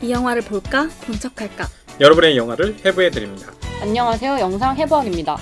이 영화를 볼까? 본 척할까? 여러분의 영화를 해부해드립니다. 안녕하세요. 영상 해부학입니다.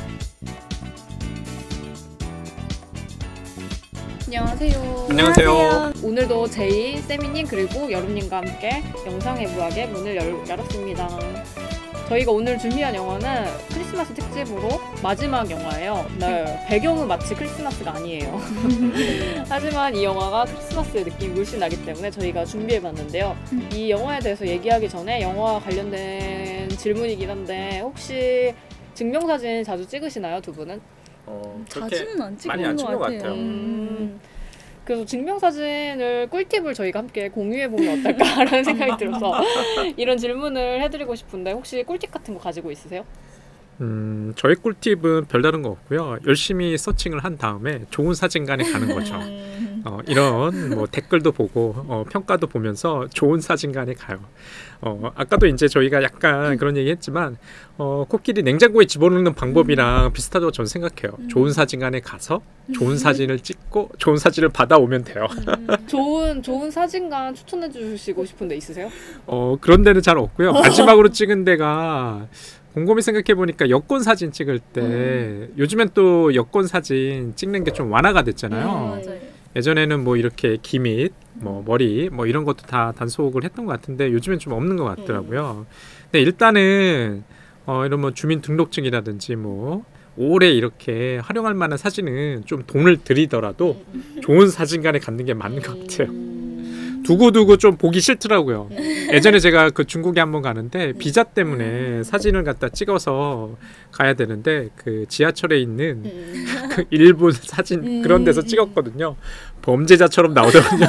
안녕하세요. 안녕하세요. 오늘도 제이, 세미님 그리고 여름님과 함께 영상 해부학의 문을 열었습니다. 저희가 오늘 준비한 영화는 크리스마스 특집으로 마지막 영화예요. 네, 배경은 마치 크리스마스가 아니에요. 하지만 이 영화가 크리스마스의 느낌이 물씬 나기 때문에 저희가 준비해봤는데요. 이 영화에 대해서 얘기하기 전에 영화와 관련된 질문이긴 한데 혹시 증명사진 자주 찍으시나요, 두 분은? 자주는 안 많이 안 찍는 찍는 것 것 같아요. 그래서 증명사진을 꿀팁을 저희가 함께 공유해보면 어떨까라는 생각이 들어서 이런 질문을 해드리고 싶은데 혹시 꿀팁 같은 거 가지고 있으세요? 저희 꿀팁은 별다른 거 없고요. 열심히 서칭을 한 다음에 좋은 사진관에 가는 거죠. 이런 뭐 댓글도 보고 평가도 보면서 좋은 사진관에 가요. 아까도 이제 저희가 약간 그런 얘기 했지만 코끼리 냉장고에 집어넣는 방법이랑 비슷하다고 저는 생각해요. 좋은 사진관에 가서 좋은 사진을 찍고 좋은 사진을 받아오면 돼요. 좋은 사진관 추천해 주시고 싶은 데 있으세요? 그런 데는 잘 없고요. 마지막으로 찍은 데가 곰곰이 생각해보니까 여권 사진 찍을 때 요즘엔 또 여권 사진 찍는 게 좀 완화가 됐잖아요. 맞아요. 예전에는 뭐 이렇게 기밋, 뭐 머리, 뭐 이런 것도 다 단속을 했던 것 같은데 요즘엔 좀 없는 것 같더라고요. 근데 일단은 이런 뭐 주민등록증이라든지 뭐 오래 이렇게 활용할 만한 사진은 좀 돈을 들이더라도 좋은 사진관에 갖는 게 맞는 것 같아요. 두고두고 좀 보기 싫더라고요. 예전에 제가 그 중국에 한번 가는데 비자 때문에 사진을 갖다 찍어서 가야 되는데 그 지하철에 있는 그 일본 사진 그런 데서 찍었거든요. 범죄자처럼 나오더군요.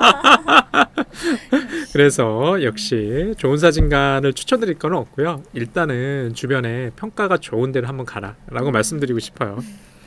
그래서 역시 좋은 사진관을 추천드릴 건 없고요. 일단은 주변에 평가가 좋은 데를 한번 가라라고 말씀드리고 싶어요.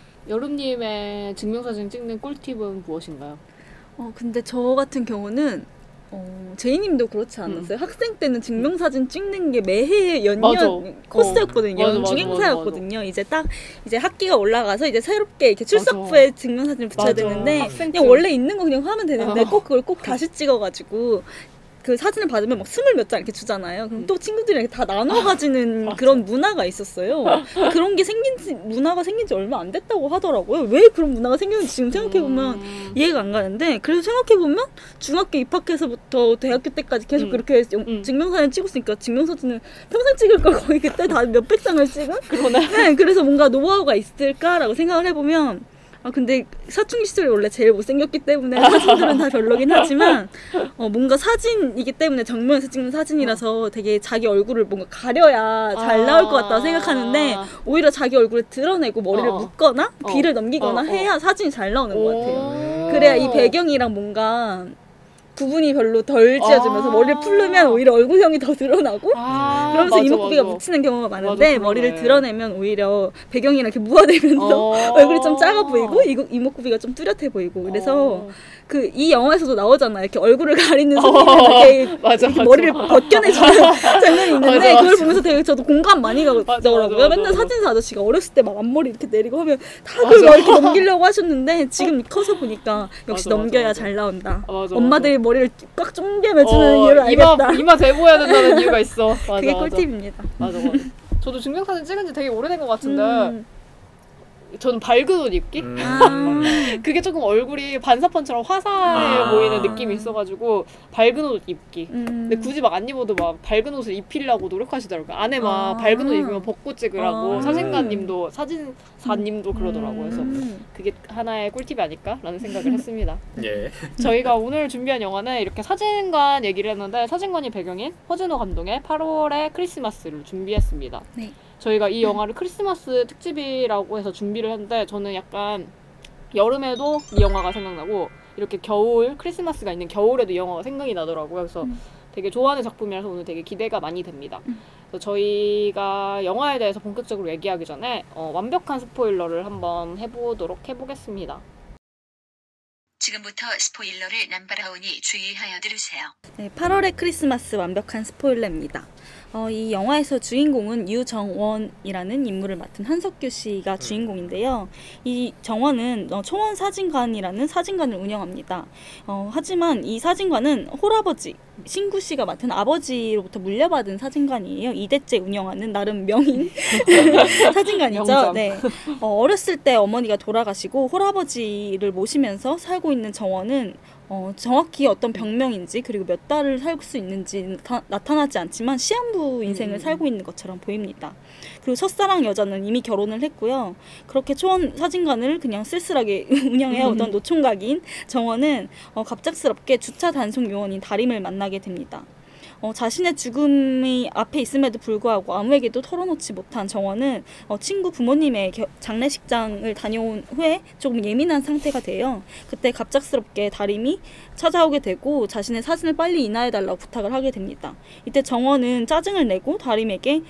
여름님의 증명사진 찍는 꿀팁은 무엇인가요? 근데 저 같은 경우는 제이님도 그렇지 않았어요? 학생 때는 증명사진 찍는 게 매해 연년 코스였거든요. 연중 행사였거든요. 이제 학기가 올라가서 이제 새롭게 이렇게 출석부에 증명사진을 붙여야 되는데 그냥 원래 있는 거 그냥 하면 되는데 꼭 그걸 꼭 다시 찍어가지고 그 사진을 받으면 막 20몇 장 이렇게 주잖아요. 그럼 또 친구들이랑 다 나눠 가지는 그런 문화가 있었어요. 그런 게 문화가 생긴 지 얼마 안 됐다고 하더라고요. 왜 그런 문화가 생겼는지 지금 생각해보면 이해가 안 가는데, 그래서 생각해보면 중학교 입학해서부터 대학교 때까지 계속 그렇게 증명사진 찍었으니까 증명사진을 평생 찍을 걸 거의 그때 다 몇백 장을 찍은? 그러네. 네, 그래서 뭔가 노하우가 있을까라고 생각을 해보면 근데 사춘기 시절이 원래 제일 못생겼기 때문에 사진들은 다 별로긴 하지만 뭔가 사진이기 때문에 정면에서 찍는 사진이라서 되게 자기 얼굴을 뭔가 가려야 잘 나올 것 같다고 생각하는데 오히려 자기 얼굴을 드러내고 머리를 묶거나 빗을 넘기거나 해야 사진이 잘 나오는 것 같아요. 그래야 이 배경이랑 뭔가 구분이 별로 덜 지어지면서 머리를 풀르면 오히려 얼굴형이 더 드러나고 그러면서 이목구비가 묻히는 경우가 많은데 머리를 드러내면 오히려 배경이랑 이렇게 무화되면서 얼굴이 좀 작아 보이고 이목구비가 좀 뚜렷해 보이고 그래서 이 영화에서도 나오잖아요. 이렇게 얼굴을 가리는 손님이 이렇게 머리를 벗겨내주는 장면이 있는데 그걸 보면서 되게 저도 공감 많이 가더라고요. 맨날 사진사 아저씨가 어렸을 때 막 앞머리 이렇게 내리고 하면 다 그걸 막 이렇게 넘기려고 하셨는데 지금 커서 보니까 역시 넘겨야 잘 나온다. 엄마들이 머리를 꽉 쪼개매주는 이유를 알겠다. 이마 대보여야 된다는 이유가 있어. 그게 꿀팁입니다. 맞아. 저도 증명사진 찍은 지 되게 오래된 것 같은데 저는 밝은 옷 입기? 그게 조금 얼굴이 반사판처럼 화사해 보이는 느낌이 있어가지고 밝은 옷 입기. 근데 굳이 막 안 입어도 막 밝은 옷을 입히려고 노력하시더라고요. 안에 막 밝은 옷 입으면 벗고 찍으라고 사진사님도 그러더라고요. 그래서 그게 하나의 꿀팁이 아닐까라는 생각을 했습니다. 예. 저희가 오늘 준비한 영화는 이렇게 사진관 얘기를 했는데 사진관이 배경인 허준호 감독의 8월의 크리스마스를 준비했습니다. 네. 저희가 이 영화를 크리스마스 특집이라고 해서 준비를 했는데 저는 약간 여름에도 이 영화가 생각나고 이렇게 겨울, 크리스마스가 있는 겨울에도 이 영화가 생각이 나더라고요. 그래서 되게 좋아하는 작품이라서 오늘 되게 기대가 많이 됩니다. 그래서 저희가 영화에 대해서 본격적으로 얘기하기 전에 완벽한 스포일러를 한번 해보겠습니다. 지금부터 스포일러를 남발하오니 주의하여 들으세요. 네, 8월의 크리스마스 완벽한 스포일러입니다. 이 영화에서 주인공은 유정원이라는 인물을 맡은 한석규 씨가 주인공인데요. 이 정원은 초원 사진관이라는 사진관을 운영합니다. 하지만 이 사진관은 홀아버지 신구 씨가 맡은 아버지로부터 물려받은 사진관이에요. 2대째 운영하는 나름 명인 사진관이죠. 네. 어렸을 때 어머니가 돌아가시고 홀아버지를 모시면서 살고 있는 정원은 정확히 어떤 병명인지 그리고 몇 달을 살 수 있는지 나타나지 않지만 시한부 인생을 살고 있는 것처럼 보입니다. 그리고 첫사랑 여자는 이미 결혼을 했고요. 그렇게 초원 사진관을 그냥 쓸쓸하게 운영해오던 노총각인 정원은 갑작스럽게 주차 단속 요원인 다림을 만나게 됩니다. 자신의 죽음이 앞에 있음에도 불구하고 아무에게도 털어놓지 못한 정원은 친구 부모님의 장례식장을 다녀온 후에 조금 예민한 상태가 돼요. 그때 갑작스럽게 다림이 찾아오게 되고 자신의 사진을 빨리 인화해달라고 부탁을 하게 됩니다. 이때 정원은 짜증을 내고 다림에게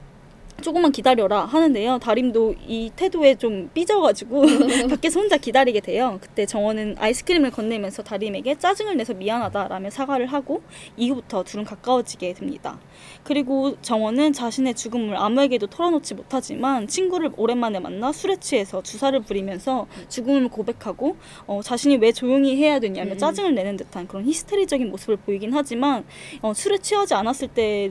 조금만 기다려라 하는데요. 다림도 이 태도에 좀 삐져가지고 밖에서 혼자 기다리게 돼요. 그때 정원은 아이스크림을 건네면서 다림에게 짜증을 내서 미안하다라며 사과를 하고 이후부터 둘은 가까워지게 됩니다. 그리고 정원은 자신의 죽음을 아무에게도 털어놓지 못하지만 친구를 오랜만에 만나 술에 취해서 주사를 부리면서 죽음을 고백하고 자신이 왜 조용히 해야 되냐며 짜증을 내는 듯한 그런 히스테리적인 모습을 보이긴 하지만 술에 취하지 않았을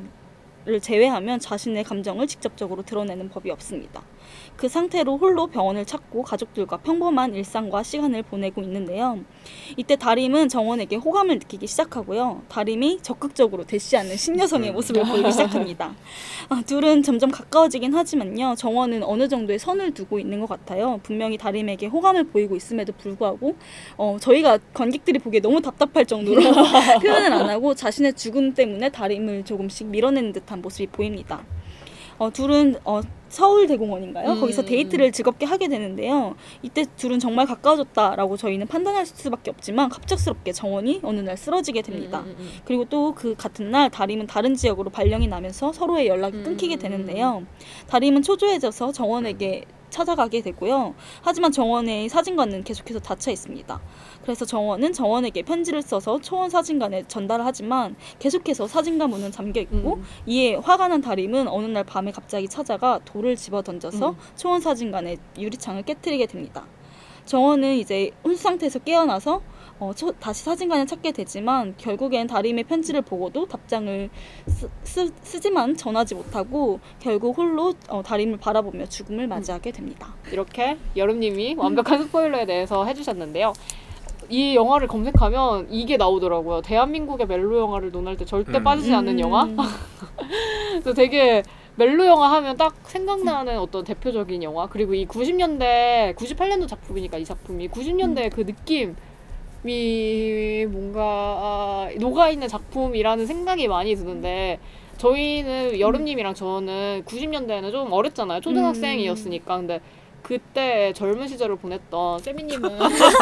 때를 제외하면 자신의 감정을 직접적으로 드러내는 법이 없습니다. 그 상태로 홀로 병원을 찾고 가족들과 평범한 일상과 시간을 보내고 있는데요. 이때 다림은 정원에게 호감을 느끼기 시작하고요. 다림이 적극적으로 대시하는 신여성의 모습을 보이기 시작합니다. 둘은 점점 가까워지긴 하지만요. 정원은 어느 정도의 선을 두고 있는 것 같아요. 분명히 다림에게 호감을 보이고 있음에도 불구하고 저희가 관객들이 보기에 너무 답답할 정도로 표현을 안 하고 자신의 죽음 때문에 다림을 조금씩 밀어내는 듯한 모습이 보입니다. 둘은 서울대공원인가요? 거기서 데이트를 즐겁게 하게 되는데요. 이때 둘은 정말 가까워졌다라고 저희는 판단할 수밖에 없지만 갑작스럽게 정원이 어느 날 쓰러지게 됩니다. 그리고 또 그 같은 날 다림은 다른 지역으로 발령이 나면서 서로의 연락이 끊기게 되는데요. 다림은 초조해져서 정원에게 찾아가게 되고요. 하지만 정원의 사진관은 계속해서 닫혀 있습니다. 그래서 정원은 정원에게 편지를 써서 초원 사진관에 전달을 하지만 계속해서 사진관 문은 잠겨 있고 이에 화가 난 다림은 어느 날 밤에 갑자기 찾아가 돌을 집어 던져서 초원 사진관의 유리창을 깨트리게 됩니다. 정원은 이제 혼수 상태에서 깨어나서 다시 사진관을 찾게 되지만 결국엔 다림의 편지를 보고도 답장을 쓰지만 전하지 못하고 결국 홀로 다림을 바라보며 죽음을 맞이하게 됩니다. 이렇게 여름님이 완벽한 스포일러에 대해서 해주셨는데요. 이 영화를 검색하면 이게 나오더라고요. 대한민국의 멜로 영화를 논할 때 절대 빠지지 않는 영화. 그래서 되게 멜로 영화 하면 딱 생각나는 어떤 대표적인 영화. 그리고 이 90년대 98년도 작품이니까 이 작품이 90년대 그 느낌이 뭔가 녹아있는 작품이라는 생각이 많이 드는데 저희는 여름님이랑 저는 90년대에는 좀 어렸잖아요. 초등학생이었으니까. 근데 그때 젊은 시절을 보냈던 세미님은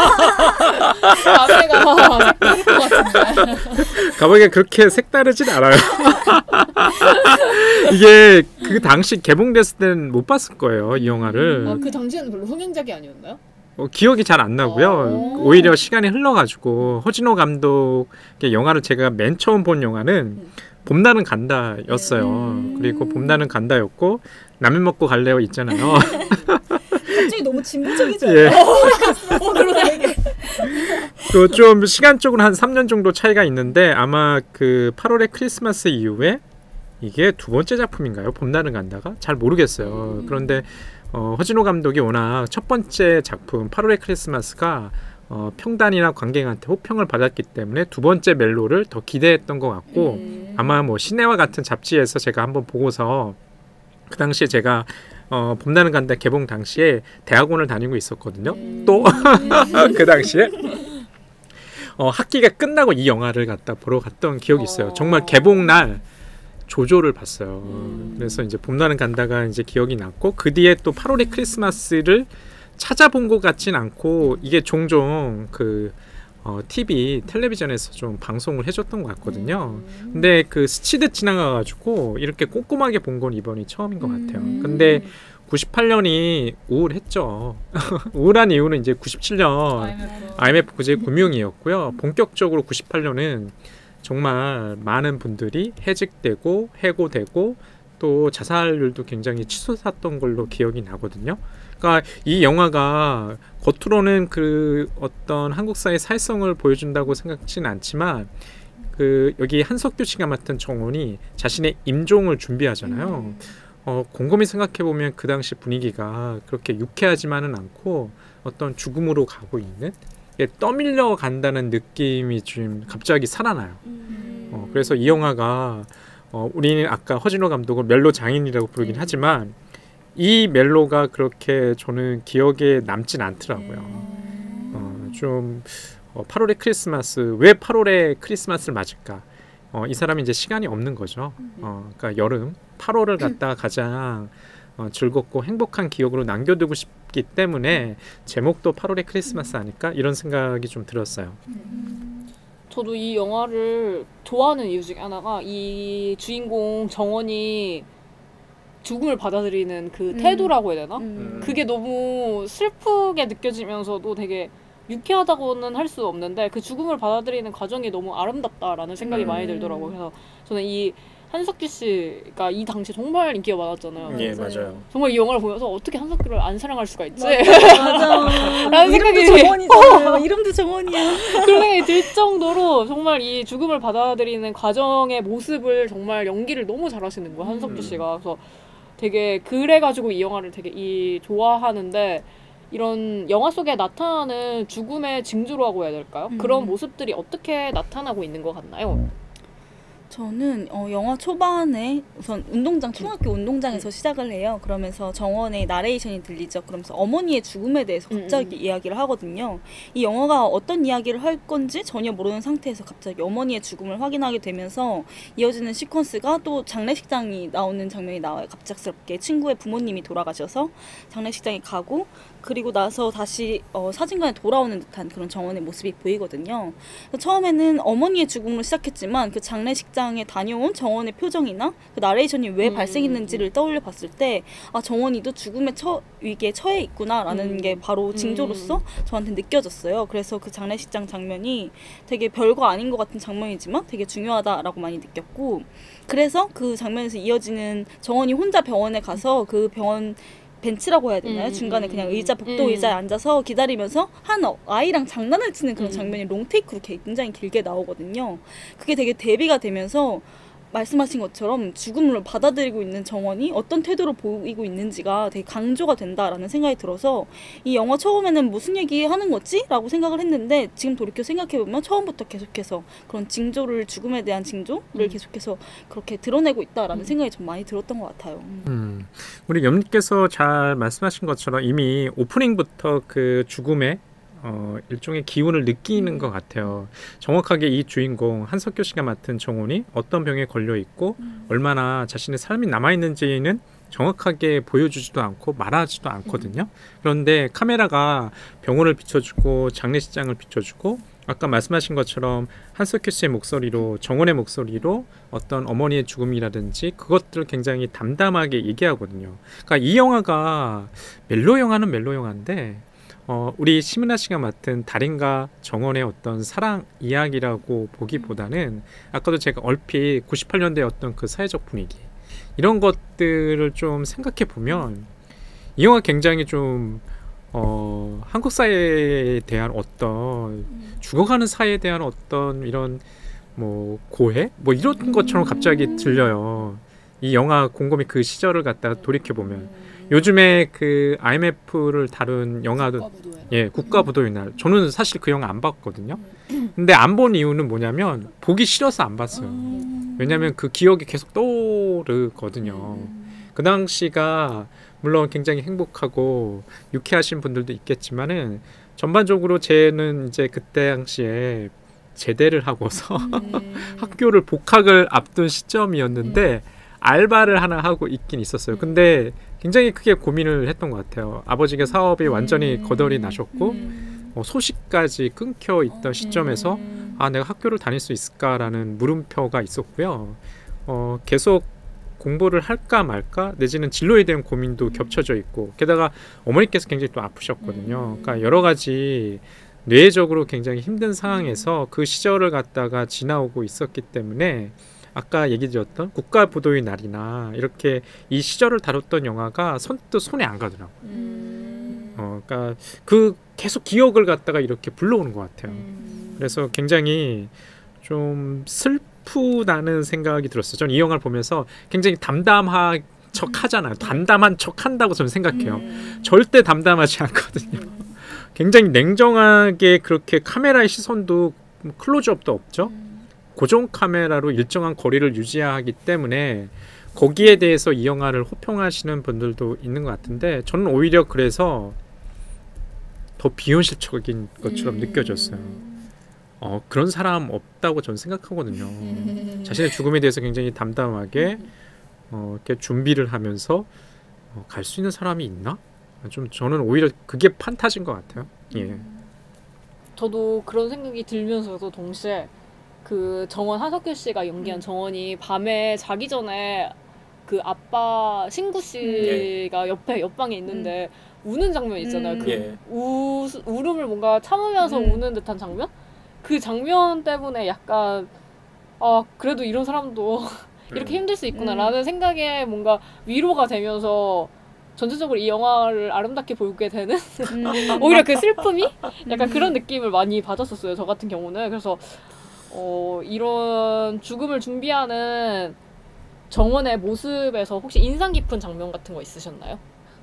감회가 색다를 것 같은데 가보기에 그렇게 색다르진 않아요. 이게 그 당시 개봉됐을 때는 못 봤을 거예요, 이 영화를. 그 당시에는 별로 흥행작이 아니었나요? 기억이 잘 안 나고요. 오히려 시간이 흘러가지고 허진호 감독의 영화를 제가 맨 처음 본 영화는 봄날은 간다였어요. 그리고 봄날은 간다였고 라면 먹고 갈래요 있잖아요. 갑자기 너무 진부적이지 예. 않아요? 그 좀 시간적으로 한 3년 정도 차이가 있는데 아마 그 8월의 크리스마스 이후에 이게 두 번째 작품인가요? 봄날은 간다가? 잘 모르겠어요. 그런데 허진호 감독이 워낙 첫 번째 작품 8월의 크리스마스가 평단이나 관객한테 호평을 받았기 때문에 두 번째 멜로를 더 기대했던 것 같고 아마 뭐 시네와 같은 잡지에서 제가 한번 보고서 그 당시에 제가 봄날은 간다 개봉 당시에 대학원을 다니고 있었거든요. 또 그 당시에 학기가 끝나고 이 영화를 갖다 보러 갔던 기억이 있어요. 정말 개봉 날 조조를 봤어요. 그래서 이제 봄날은 간다가 이제 기억이 났고 그 뒤에 또 8월의 크리스마스를 찾아본 것 같진 않고 이게 종종 그 텔레비전에서 좀 방송을 해줬던 것 같거든요. 근데 그 스치듯 지나가가지고 이렇게 꼼꼼하게 본 건 이번이 처음인 것 같아요. 근데 98년이 우울했죠. 우울한 이유는 이제 97년 IMF 구제 금융이었고요. 본격적으로 98년은 정말 많은 분들이 해직되고 해고되고 또 자살률도 굉장히 치솟았던 걸로 기억이 나거든요. 그러니까 이 영화가 겉으로는 그 어떤 한국 사회의 사회성을 보여준다고 생각지는 않지만 그 여기 한석규 씨가 맡은 정원이 자신의 임종을 준비하잖아요. 곰곰이 생각해 보면 그 당시 분위기가 그렇게 유쾌하지만은 않고 어떤 죽음으로 가고 있는 떠밀려 간다는 느낌이 좀 갑자기 살아나요. 그래서 이 영화가 우리는 아까 허진호 감독을 멜로 장인이라고 부르긴 하지만 이 멜로가 그렇게 저는 기억에 남진 않더라고요. 좀 8월의 크리스마스, 왜 8월에 크리스마스를 맞을까? 이 사람이 이제 시간이 없는 거죠. 그러니까 여름 8월을 갖다가 가장 즐겁고 행복한 기억으로 남겨두고 싶기 때문에 제목도 8월의 크리스마스 아닐까? 이런 생각이 좀 들었어요. 저도 이 영화를 좋아하는 이유 중에 하나가 이 주인공 정원이 죽음을 받아들이는 그 태도라고 해야 되나? 그게 너무 슬프게 느껴지면서도 되게 유쾌하다고는 할 수 없는데 그 죽음을 받아들이는 과정이 너무 아름답다라는 생각이 많이 들더라고요. 그래서 저는 이 한석규 씨가 이 당시 정말 인기가 많았잖아요. 예, 맞아요. 정말 이 영화를 보면서 어떻게 한석규를 안 사랑할 수가 있지? 맞아. 라는 이름도 생각이 정원이잖아요. 이름도 정원이야. 그런 생각이 들 정도로 정말 이 죽음을 받아들이는 과정의 모습을 정말 연기를 너무 잘하시는 거예요. 한석규 씨가. 그래서 되게 그래가지고 이 영화를 되게 좋아하는데 이런 영화 속에 나타나는 죽음의 징조라고 해야 될까요? 그런 모습들이 어떻게 나타나고 있는 것 같나요? 저는 영화 초반에 우선 초등학교 운동장에서 시작을 해요. 그러면서 정원의 나레이션이 들리죠. 그러면서 어머니의 죽음에 대해서 갑자기 이야기를 하거든요. 이 영화가 어떤 이야기를 할 건지 전혀 모르는 상태에서 갑자기 어머니의 죽음을 확인하게 되면서 이어지는 시퀀스가 또 장례식장이 나오는 장면이 나와요. 갑작스럽게 친구의 부모님이 돌아가셔서 장례식장에 가고 그리고 나서 다시 사진관에 돌아오는 듯한 그런 정원의 모습이 보이거든요. 처음에는 어머니의 죽음으로 시작했지만 그 장례식장에 다녀온 정원의 표정이나 그 나레이션이 왜 발생했는지를 떠올려 봤을 때 아, 정원이도 죽음의 위기에 처해 있구나라는 게 바로 징조로서 저한테 느껴졌어요. 그래서 그 장례식장 장면이 되게 별거 아닌 것 같은 장면이지만 되게 중요하다라고 많이 느꼈고 그래서 그 장면에서 이어지는 정원이 혼자 병원에 가서 그 병원 벤치라고 해야 되나요? 중간에 그냥 복도 의자에 앉아서 기다리면서 한 아이랑 장난을 치는 그런 장면이 롱테이크로 굉장히 길게 나오거든요. 그게 되게 대비가 되면서 말씀하신 것처럼 죽음을 받아들이고 있는 정원이 어떤 태도를 보이고 있는지가 되게 강조가 된다라는 생각이 들어서 이 영화 처음에는 무슨 얘기 하는 거지? 라고 생각을 했는데 지금 돌이켜 생각해보면 처음부터 계속해서 그런 징조를 죽음에 대한 징조를 계속해서 그렇게 드러내고 있다라는 생각이 좀 많이 들었던 것 같아요. 우리 염님께서 잘 말씀하신 것처럼 이미 오프닝부터 그 죽음의 일종의 기운을 느끼는 것 같아요. 정확하게 이 주인공 한석규 씨가 맡은 정원이 어떤 병에 걸려 있고 얼마나 자신의 삶이 남아 있는지는 정확하게 보여주지도 않고 말하지도 않거든요. 그런데 카메라가 병원을 비춰주고 장례식장을 비춰주고 아까 말씀하신 것처럼 한석규 씨의 목소리로 정원의 목소리로 어떤 어머니의 죽음이라든지 그것들을 굉장히 담담하게 얘기하거든요. 그러니까 이 영화가 멜로 영화는 멜로 영화인데 우리 심은하 씨가 맡은 달인과 정원의 어떤 사랑 이야기라고 보기보다는 아까도 제가 얼핏 98년대 어떤 그 사회적 분위기 이런 것들을 좀 생각해 보면 이 영화 굉장히 좀 한국 사회에 대한 어떤 죽어가는 사회에 대한 어떤 이런 뭐 고해? 뭐 이런 것처럼 갑자기 들려요. 이 영화 곰곰이 그 시절을 갖다가 돌이켜 보면 요즘에 그 IMF를 다룬 영화도 국가부도의 날. 저는 사실 그 영화 안 봤거든요. 근데 안 본 이유는 뭐냐면 보기 싫어서 안 봤어요. 왜냐면 그 기억이 계속 떠오르거든요. 그 당시가 물론 굉장히 행복하고 유쾌하신 분들도 있겠지만은 전반적으로 쟤는 이제 그때 당시에 제대를 하고서 학교를 복학을 앞둔 시점이었는데 알바를 하나 하고 있긴 있었어요. 근데 굉장히 크게 고민을 했던 것 같아요. 아버지가 사업이 완전히 거덜이 나셨고 소식까지 끊겨 있던 시점에서 아 내가 학교를 다닐 수 있을까라는 물음표가 있었고요. 계속 공부를 할까 말까 내지는 진로에 대한 고민도 겹쳐져 있고 게다가 어머니께서 굉장히 또 아프셨거든요. 그러니까 여러 가지 뇌적으로 굉장히 힘든 상황에서 그 시절을 갖다가 지나오고 있었기 때문에 아까 얘기 드렸던 국가부도의 날이나 이렇게 이 시절을 다뤘던 영화가 선뜻 손에 안 가더라고. 그러니까 그 계속 기억을 갖다가 이렇게 불러오는 것 같아요. 그래서 굉장히 좀 슬프다는 생각이 들었어요. 저는 이 영화를 보면서 굉장히 담담한 척 하잖아요. 담담한 척 한다고 저는 생각해요. 절대 담담하지 않거든요. 굉장히 냉정하게 그렇게 카메라의 시선도 클로즈업도 없죠. 고정 카메라로 일정한 거리를 유지하기 때문에 거기에 대해서 이 영화를 호평하시는 분들도 있는 것 같은데 저는 오히려 그래서 더 비현실적인 것처럼 느껴졌어요. 그런 사람 없다고 저는 생각하거든요. 자신의 죽음에 대해서 굉장히 담담하게 이렇게 준비를 하면서 갈 수 있는 사람이 있나? 좀 저는 오히려 그게 판타지인 것 같아요. 예. 저도 그런 생각이 들면서도 동시에 그 정원 한석규 씨가 연기한 정원이 밤에 자기 전에 그 아빠 신구 씨가 옆에 옆방에 있는데 우는 장면 있잖아요. 그 울음을 뭔가 참으면서 우는 듯한 장면? 그 장면 때문에 약간 그래도 이런 사람도 이렇게 힘들 수 있구나라는 생각에 뭔가 위로가 되면서 전체적으로 이 영화를 아름답게 보게 되는 오히려 그 슬픔이 약간 그런 느낌을 많이 받았었어요. 저 같은 경우는. 그래서 이런 죽음을 준비하는 정원의 모습에서 혹시 인상 깊은 장면 같은 거 있으셨나요?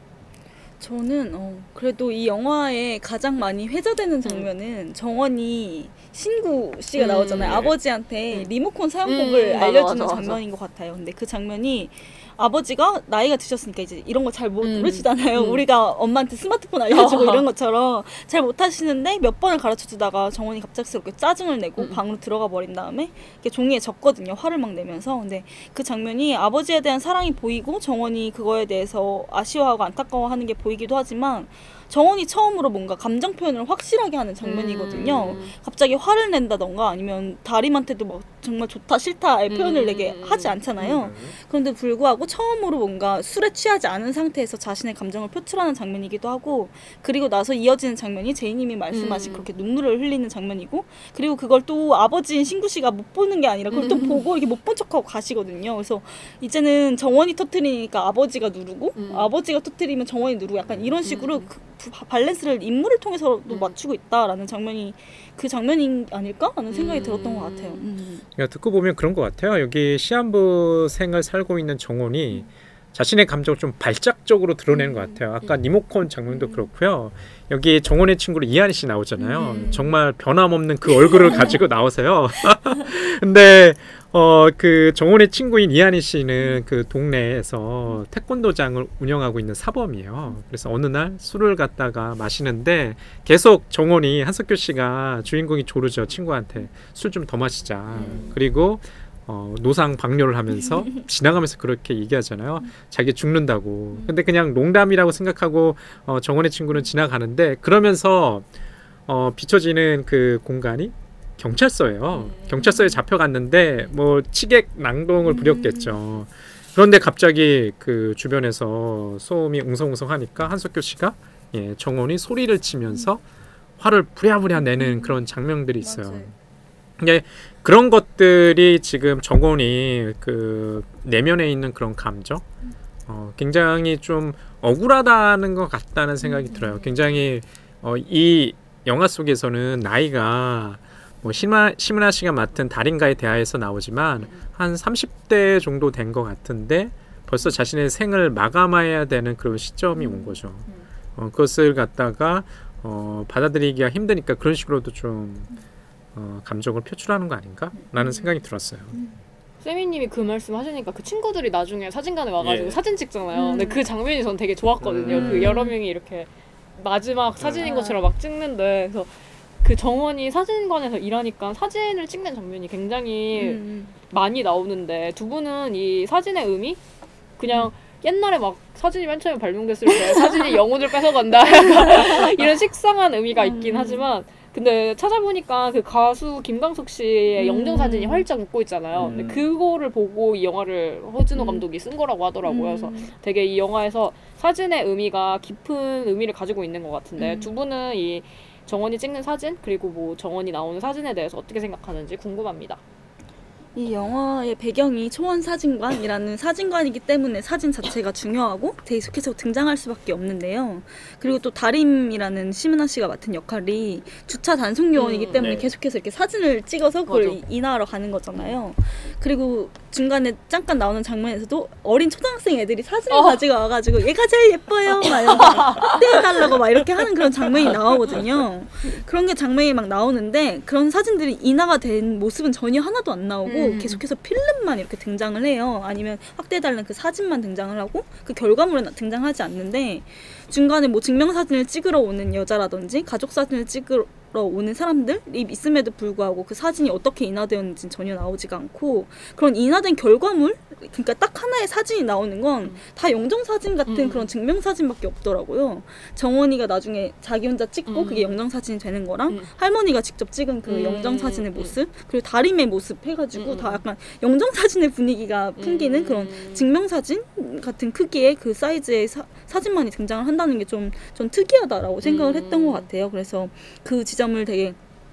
저는 그래도 이 영화에 가장 많이 회자되는 장면은 정원이 신구 씨가 나오잖아요. 아버지한테 리모컨 사용법을 알려주는 장면인 것 같아요. 근데 그 장면이 아버지가 나이가 드셨으니까 이제 이런 거 잘 모르시잖아요. 우리가 엄마한테 스마트폰 알려주고 이런 것처럼 잘 못하시는데 몇 번을 가르쳐주다가 정원이 갑작스럽게 짜증을 내고 방으로 들어가 버린 다음에 이렇게 종이에 적거든요. 화를 막 내면서. 근데 그 장면이 아버지에 대한 사랑이 보이고 정원이 그거에 대해서 아쉬워하고 안타까워하는 게 보이기도 하지만 정원이 처음으로 뭔가 감정 표현을 확실하게 하는 장면이거든요. 갑자기 화를 낸다던가 아니면 다림한테도 막 정말 좋다 싫다의 표현을 내게 하지 않잖아요. 그런데 불구하고 처음으로 뭔가 술에 취하지 않은 상태에서 자신의 감정을 표출하는 장면이기도 하고 그리고 나서 이어지는 장면이 제이님이 말씀하신 그렇게 눈물을 흘리는 장면이고 그리고 그걸 또 아버지인 신구 씨가 못 보는 게 아니라 그걸 또 보고 이렇게 못 본 척하고 가시거든요. 그래서 이제는 정원이 터뜨리니까 아버지가 누르고 아버지가 터뜨리면 정원이 누르고 약간 이런 식으로 그 밸런스를 인물을 통해서도 맞추고 있다라는 장면이 그 장면이 아닐까? 라는 생각이 들었던 것 같아요. 그러니까 듣고 보면 그런 것 같아요. 여기 시한부 생을 살고 있는 정원이 자신의 감정을 좀 발작적으로 드러내는 것 같아요. 아까 리모컨 장면도 그렇고요. 여기 정원의 친구로 이한희 씨 나오잖아요. 정말 변함없는 그 얼굴을 가지고 나오세요. 근데 그 정원의 친구인 이한희 씨는 그 동네에서 태권도장을 운영하고 있는 사범이에요. 그래서 어느 날 술을 갖다가 마시는데 계속 정원이 한석규 씨가 주인공이 조르죠. 친구한테 술 좀 더 마시자. 그리고 노상 방뇨를 하면서 지나가면서 그렇게 얘기하잖아요. 자기 죽는다고. 근데 그냥 농담이라고 생각하고 정원의 친구는 지나가는데 그러면서 비춰지는 그 공간이 경찰서예요. 경찰서에 잡혀갔는데 뭐 치객 낭동을 부렸겠죠. 그런데 갑자기 그 주변에서 소음이 웅성웅성하니까 한석규 씨가 정원이 소리를 치면서 화를 부랴부랴 내는 그런 장면들이 있어요. 예, 그런 것들이 지금 정원이 그 내면에 있는 그런 감정, 굉장히 좀 억울하다는 것 같다는 생각이 들어요. 굉장히 이 영화 속에서는 나이가 뭐 심은하 씨가 맡은 달인과의 대화에서 나오지만 한 30대 정도 된 것 같은데 벌써 자신의 생을 마감해야 되는 그런 시점이 온 거죠. 그것을 갖다가 받아들이기가 힘드니까 그런 식으로도 좀 감정을 표출하는 거 아닌가라는 생각이 들었어요. 세미님이 그 말씀 하시니까 그 친구들이 나중에 사진관에 와가지고 사진 찍잖아요. 근데 그 장면이 전 되게 좋았거든요. 그 여러 명이 이렇게 마지막 사진인 것처럼 막 찍는데 그래서 그 정원이 사진관에서 일하니까 사진을 찍는 장면이 굉장히 많이 나오는데 두 분은 이 사진의 의미? 그냥 옛날에 막 사진이 맨 처음에 발명됐을 때 사진이 영혼을 뺏어간다 이런 식상한 의미가 있긴 하지만 근데 찾아보니까 그 가수 김광석 씨의 영정사진이 활짝 웃고 있잖아요. 근데 그거를 보고 이 영화를 허준호 감독이 쓴 거라고 하더라고요. 그래서 되게 이 영화에서 사진의 의미가 깊은 의미를 가지고 있는 것 같은데 두 분은 이 정원이 찍는 사진 그리고 뭐 정원이 나오는 사진에 대해서 어떻게 생각하는지 궁금합니다. 이 영화의 배경이 초원 사진관이라는 사진관이기 때문에 사진 자체가 중요하고 계속해서 등장할 수밖에 없는데요. 그리고 또 다림이라는 심은하 씨가 맡은 역할이 주차 단속 요원이기 때문에 네. 계속해서 이렇게 사진을 찍어서 그걸 맞아. 인화하러 가는 거잖아요. 그리고 중간에 잠깐 나오는 장면에서도 어린 초등학생 애들이 사진을 가지고 와가지고 얘가 제일 예뻐요 막 이러면서 떼어달라고 막 이렇게 하는 그런 장면이 나오거든요. 그런 게 장면이 막 나오는데 그런 사진들이 인화가 된 모습은 전혀 하나도 안 나오고 계속해서 필름만 이렇게 등장을 해요. 아니면 확대해달라는 그 사진만 등장을 하고 그 결과물은 등장하지 않는데 중간에 뭐 증명사진을 찍으러 오는 여자라든지 가족사진을 찍으러 오는 사람들이 있음에도 불구하고 그 사진이 어떻게 인화되었는지는 전혀 나오지가 않고 그런 인화된 결과물? 그러니까 딱 하나의 사진이 나오는 건 다 영정사진 같은 그런 증명사진밖에 없더라고요. 정원이가 나중에 자기 혼자 찍고 그게 영정사진이 되는 거랑 할머니가 직접 찍은 그 영정사진의 모습 그리고 다림의 모습 해가지고 다 약간 영정사진의 분위기가 풍기는 그런 증명사진 같은 크기의 그 사이즈의 사진만이 등장을 한다는 게 좀 특이하다라고 생각을 했던 것 같아요. 그래서 그 지점을 되게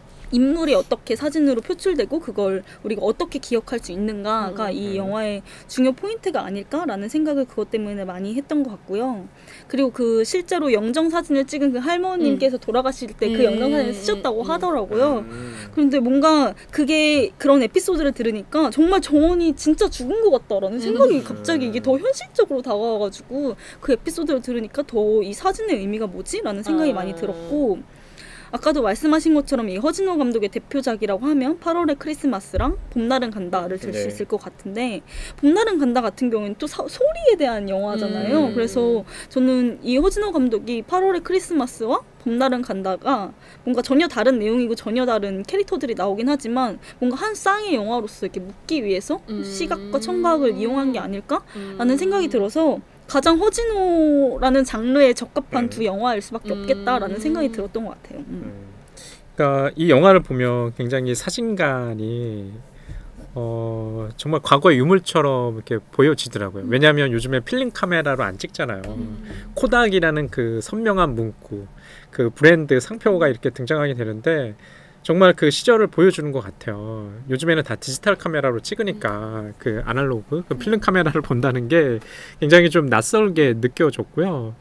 인물이 어떻게 사진으로 표출되고 그걸 우리가 어떻게 기억할 수 있는가가 이 영화의 중요 포인트가 아닐까라는 생각을 그것 때문에 많이 했던 것 같고요. 그리고 그 실제로 영정사진을 찍은 그 할머님께서 돌아가실 때 그 영정사진을 쓰셨다고 하더라고요. 그런데 뭔가 그게 그런 에피소드를 들으니까 정말 정원이 진짜 죽은 것 같다라는 생각이 갑자기 이게 더 현실적으로 다가와가지고 그 에피소드를 들으니까 더 이 사진의 의미가 뭐지? 라는 생각이 많이 들었고 아까도 말씀하신 것처럼 이 허진호 감독의 대표작이라고 하면 8월의 크리스마스랑 봄날은 간다를 들 수 있을 것 같은데 봄날은 간다 같은 경우는 또 소리에 대한 영화잖아요. 그래서 저는 이 허진호 감독이 8월의 크리스마스와 봄날은 간다가 뭔가 전혀 다른 내용이고 전혀 다른 캐릭터들이 나오긴 하지만 뭔가 한 쌍의 영화로서 이렇게 묶기 위해서 시각과 청각을 이용한 게 아닐까라는 생각이 들어서 가장 허진호라는 장르에 적합한 두 영화일 수밖에 없겠다라는 생각이 들었던 것 같아요. 그러니까 이 영화를 보면 굉장히 사진관이 정말 과거의 유물처럼 이렇게 보여지더라고요. 왜냐하면 요즘에 필름 카메라로 안 찍잖아요. 코닥이라는 그 선명한 문구, 그 브랜드 상표가 이렇게 등장하게 되는데 정말 그 시절을 보여주는 것 같아요. 요즘에는 다 디지털 카메라로 찍으니까 그 아날로그, 그 필름 카메라를 본다는 게 굉장히 좀 낯설게 느껴졌고요.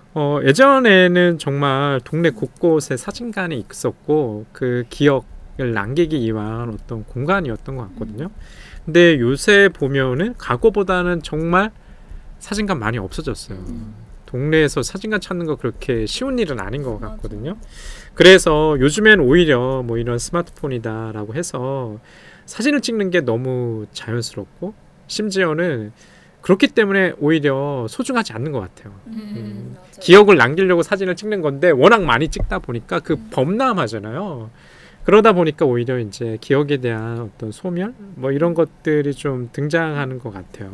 예전에는 정말 동네 곳곳에 사진관이 있었고 그 기억을 남기기 위한 어떤 공간이었던 것 같거든요. 근데 요새 보면은 과거보다는 정말 사진관 많이 없어졌어요. 동네에서 사진관 찾는 거 그렇게 쉬운 일은 아닌 것 같거든요. 그래서 요즘엔 오히려 뭐 이런 스마트폰이다라고 해서 사진을 찍는 게 너무 자연스럽고 심지어는 그렇기 때문에 오히려 소중하지 않는 것 같아요. 기억을 남기려고 사진을 찍는 건데 워낙 많이 찍다 보니까 그 범람하잖아요. 그러다 보니까 오히려 이제 기억에 대한 어떤 소멸 뭐 이런 것들이 좀 등장하는 것 같아요.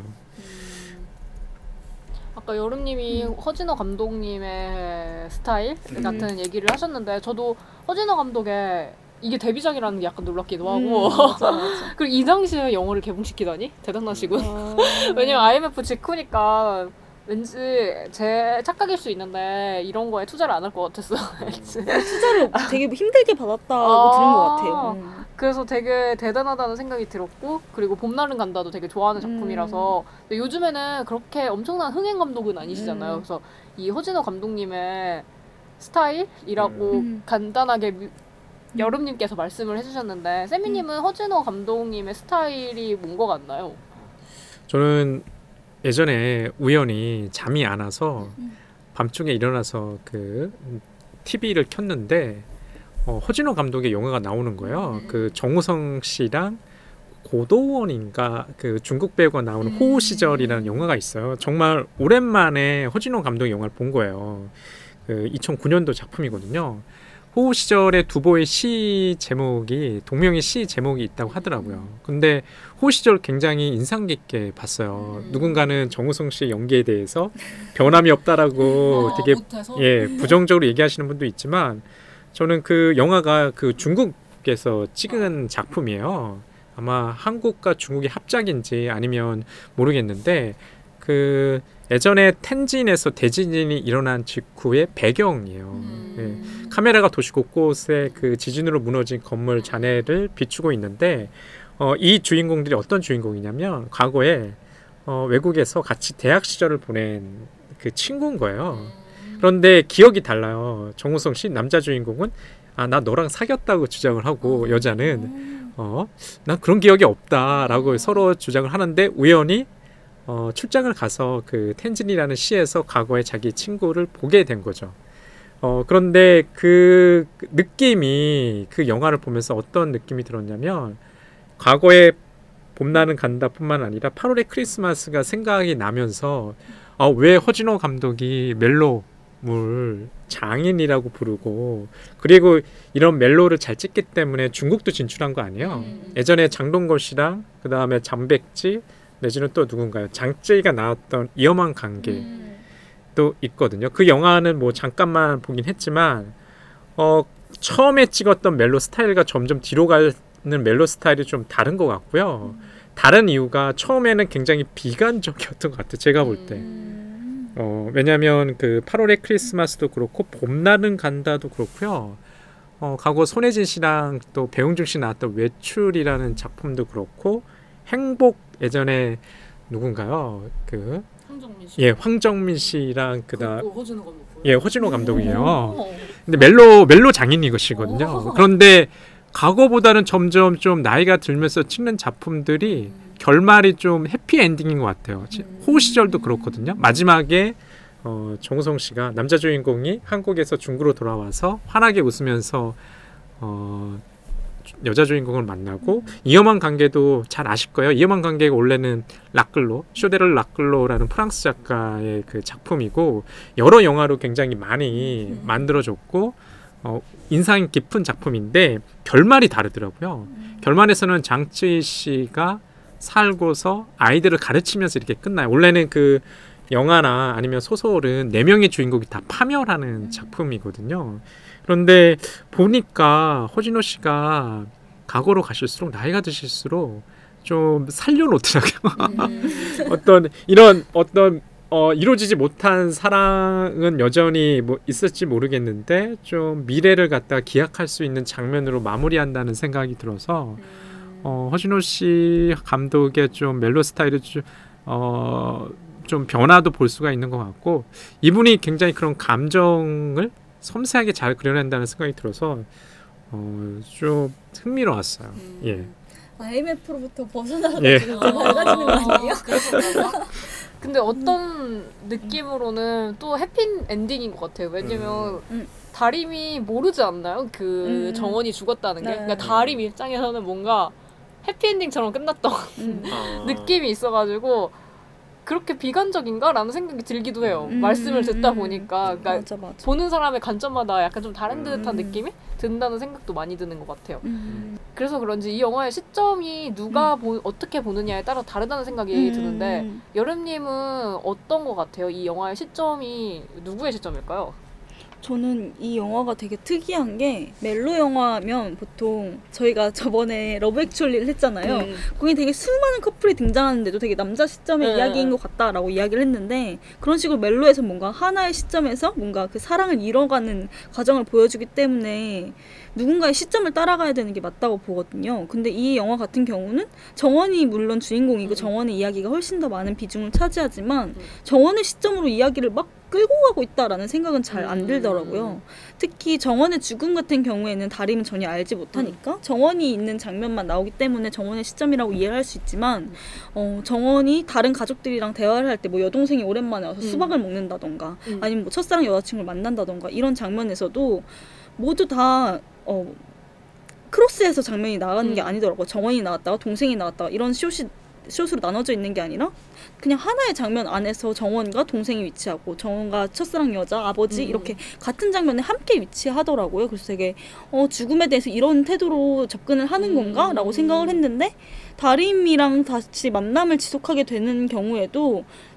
아까 여름님이 허진호 감독님의 스타일 같은 얘기를 하셨는데 저도 허진호 감독의 이게 데뷔작이라는 게 약간 놀랍기도 하고 맞아. 그리고 이 당시에 영화를 개봉시키다니 대단하시군. 왜냐면 IMF 직후니까 왠지 제 착각일 수 있는데 이런 거에 투자를 안 할 것 같았어. 투자를 되게 힘들게 받았다고 들은 것 같아요. 그래서 되게 대단하다는 생각이 들었고 그리고 봄날은 간다도 되게 좋아하는 작품이라서 근데 요즘에는 그렇게 엄청난 흥행 감독은 아니시잖아요. 그래서 이 허진호 감독님의 스타일이라고 간단하게 여름님께서 말씀을 해주셨는데 세미님은 허진호 감독님의 스타일이 뭔 것 같나요? 저는 예전에 우연히 잠이 안 와서 밤중에 일어나서 그 TV를 켰는데 허진호 감독의 영화가 나오는 거예요. 그 정우성 씨랑 고도원인가 그 중국 배우가 나오는 호우 시절이라는 영화가 있어요. 정말 오랜만에 허진호 감독의 영화를 본 거예요. 그 2009년도 작품이거든요. 호우 시절에 두보의 시 제목이 동명의 시 제목이 있다고 하더라고요. 근데 호우 시절 굉장히 인상 깊게 봤어요. 누군가는 정우성 씨의 연기에 대해서 변함이 없다라고 되게 부정적으로 얘기하시는 분도 있지만 저는 그 영화가 그 중국에서 찍은 작품이에요. 아마 한국과 중국의 합작인지 아니면 모르겠는데 그 예전에 텐진에서 대지진이 일어난 직후의 배경이에요. 예. 카메라가 도시 곳곳에 그 지진으로 무너진 건물 잔해를 비추고 있는데 이 주인공들이 어떤 주인공이냐면 과거에 외국에서 같이 대학 시절을 보낸 그 친구인 거예요. 그런데 기억이 달라요. 정우성 씨 남자 주인공은 나 너랑 사귀었다고 주장을 하고 여자는 난 그런 기억이 없다라고 서로 주장을 하는데 우연히 출장을 가서 그 텐진이라는 시에서 과거에 자기 친구를 보게 된 거죠. 그런데 그 느낌이 그 영화를 보면서 어떤 느낌이 들었냐면 과거에 봄나는 간다 뿐만 아니라 8월의 크리스마스가 생각이 나면서 왜 허진호 감독이 멜로물 장인이라고 부르고 그리고 이런 멜로를 잘 찍기 때문에 중국도 진출한 거 아니에요. 예전에 장동건 씨랑 그 다음에 장백지 내지는 또 누군가요? 장쯔이가 나왔던 위험한 관계도 있거든요. 그 영화는 뭐 잠깐만 보긴 했지만 처음에 찍었던 멜로 스타일과 점점 뒤로 가는 멜로 스타일이 좀 다른 것 같고요. 다른 이유가 처음에는 굉장히 비관적이었던 것 같아요. 제가 볼 때. 왜냐하면 그 8월의 크리스마스도 그렇고 봄날은 간다도 그렇고요. 과거 손혜진 씨랑 또 배용준 씨 나왔던 외출이라는 작품도 그렇고 행복 예전에 누군가요? 그 황정민 씨. 예, 황정민 씨랑 그다음 허진호 감독. 예, 허진호 감독이에요. 근데 멜로 장인이것이거든요. 그런데 과거보다는 점점 좀 나이가 들면서 찍는 작품들이 결말이 좀 해피 엔딩인 것 같아요. 호 시절도 그렇거든요. 마지막에 정우성 씨가 남자 주인공이 한국에서 중국으로 돌아와서 환하게 웃으면서 여자 주인공을 만나고 위험한 관계도 잘 아실 거예요. 위험한 관계가 원래는 락글로, 쇼데르 락글로라는 프랑스 작가의 그 작품이고 여러 영화로 굉장히 많이 만들어졌고 인상 깊은 작품인데 결말이 다르더라고요. 결말에서는 장쯔이 씨가 살고서 아이들을 가르치면서 이렇게 끝나요. 원래는 그 영화나 아니면 소설은 4명의 주인공이 다 파멸하는 작품이거든요. 그런데 보니까 허진호 씨가 과거로 가실수록 나이가 드실수록 좀 살려놓더라고요. 어떤 이루어지지 못한 사랑은 여전히 뭐 있을지 모르겠는데 좀 미래를 갖다 기약할 수 있는 장면으로 마무리한다는 생각이 들어서 허진호 씨 감독의 좀 멜로 스타일을 좀 변화도 볼 수가 있는 것 같고 이분이 굉장히 그런 감정을 섬세하게 잘 그려낸다는 생각이 들어서 좀 흥미로웠어요. 예. IMF로부터 벗어나가지고 예. 좀 밝아지는 거 아니에요? 근데 어떤 느낌으로는 또 해피 엔딩인 것 같아요. 왜냐면 다림이 모르지 않나요? 그 정원이 죽었다는 게. 네. 그러니까 다림 입장에서는 뭔가 해피엔딩처럼 끝났던 느낌이 있어가지고 그렇게 비관적인가? 라는 생각이 들기도 해요. 말씀을 듣다 보니까. 그러니까 맞아. 보는 사람의 관점마다 약간 좀 다른 듯한 느낌이 든다는 생각도 많이 드는 것 같아요. 그래서 그런지 이 영화의 시점이 누가 어떻게 보느냐에 따라 다르다는 생각이 드는데 여름님은 어떤 것 같아요? 이 영화의 시점이 누구의 시점일까요? 저는 이 영화가 되게 특이한 게 멜로 영화면 보통 저희가 저번에 러브 액츄얼리를 했잖아요. 거기 되게 수많은 커플이 등장하는데도 되게 남자 시점의 이야기인 것 같다라고 이야기를 했는데 그런 식으로 멜로에서 뭔가 하나의 시점에서 뭔가 그 사랑을 이뤄가는 과정을 보여주기 때문에 누군가의 시점을 따라가야 되는 게 맞다고 보거든요. 근데 이 영화 같은 경우는 정원이 물론 주인공이고 정원의 이야기가 훨씬 더 많은 비중을 차지하지만 정원의 시점으로 이야기를 막 끌고 가고 있다라는 생각은 잘 안 들더라고요. 특히 정원의 죽음 같은 경우에는 다림은 전혀 알지 못하니까 정원이 있는 장면만 나오기 때문에 정원의 시점이라고 이해를 할 수 있지만 정원이 다른 가족들이랑 대화를 할 때 뭐 여동생이 오랜만에 와서 수박을 먹는다던가 아니면 뭐 첫사랑 여자친구를 만난다던가 이런 장면에서도 모두 다 크로스해서 장면이 나가는 게 아니더라고요. 정원이 나왔다가 동생이 나왔다가 이런 숏으로 나눠져 있는 게 아니라 그냥 하나의 장면 안에서 정원과 동생이 위치하고 정원과 첫사랑 여자, 아버지 이렇게 같은 장면에 함께 위치하더라고요. 그래서 되게 죽음에 대해서 이런 태도로 접근을 하는 건가? 라고 생각을 했는데 다림이랑 다시 만남을 지속하게 되는 경우에도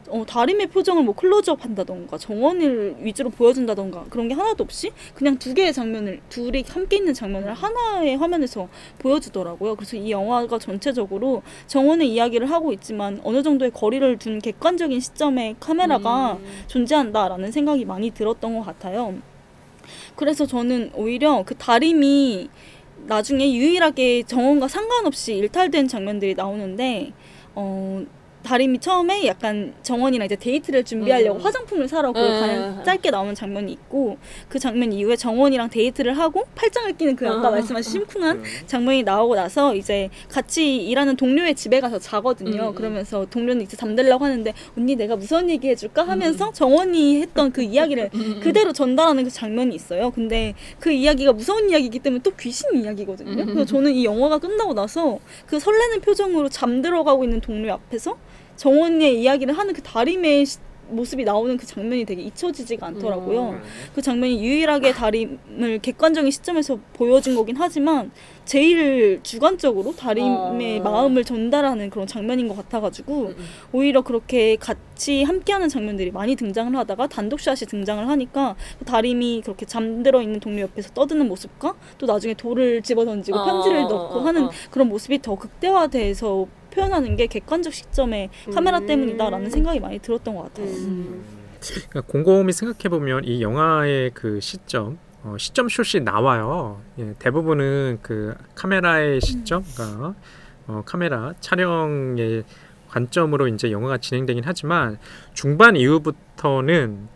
다림의 표정을 뭐 클로즈업 한다던가 정원을 위주로 보여준다던가 그런 게 하나도 없이 그냥 두 개의 장면을 둘이 함께 있는 장면을 하나의 화면에서 보여주더라고요. 그래서 이 영화가 전체적으로 정원의 이야기를 하고 있지만 어느 정도의 거리를 둔 객관적인 시점의 카메라가 존재한다라는 생각이 많이 들었던 것 같아요. 그래서 저는 오히려 그 다림이 나중에 유일하게 정원과 상관없이 일탈된 장면들이 나오는데 다림이 처음에 약간 정원이랑 이제 데이트를 준비하려고 화장품을 사러 가는 짧게 나오는 장면이 있고 그 장면 이후에 정원이랑 데이트를 하고 팔짱을 끼는 그 아까 말씀하신 심쿵한 장면이 나오고 나서 이제 같이 일하는 동료의 집에 가서 자거든요. 그러면서 동료는 이제 잠들려고 하는데 언니 내가 무서운 얘기 해줄까 하면서 정원이 했던 그 이야기를 그대로 전달하는 그 장면이 있어요. 근데 그 이야기가 무서운 이야기이기 때문에 또 귀신 이야기거든요. 그래서 저는 이 영화가 끝나고 나서 그 설레는 표정으로 잠들어가고 있는 동료 앞에서 정원의 이야기를 하는 그 다림의 모습이 나오는 그 장면이 되게 잊혀지지가 않더라고요. 그 장면이 유일하게 다림을 객관적인 시점에서 보여준 거긴 하지만 제일 주관적으로 다림의 마음을 전달하는 그런 장면인 것 같아가지고 오히려 그렇게 같이 함께하는 장면들이 많이 등장을 하다가 단독샷이 등장을 하니까 다림이 그렇게 잠들어 있는 동료 옆에서 떠드는 모습과 또 나중에 돌을 집어던지고 편지를 넣고 하는 그런 모습이 더 극대화돼서 표현하는 게 객관적 시점의 카메라 때문이다라는 생각이 많이 들었던 것 같아요. 그러니까 곰곰이 생각해보면 이 영화의 그 시점 숏이 나와요. 예, 대부분은 그 카메라의 시점, 그러니까 카메라 촬영의 관점으로 이제 영화가 진행되긴 하지만 중반 이후부터는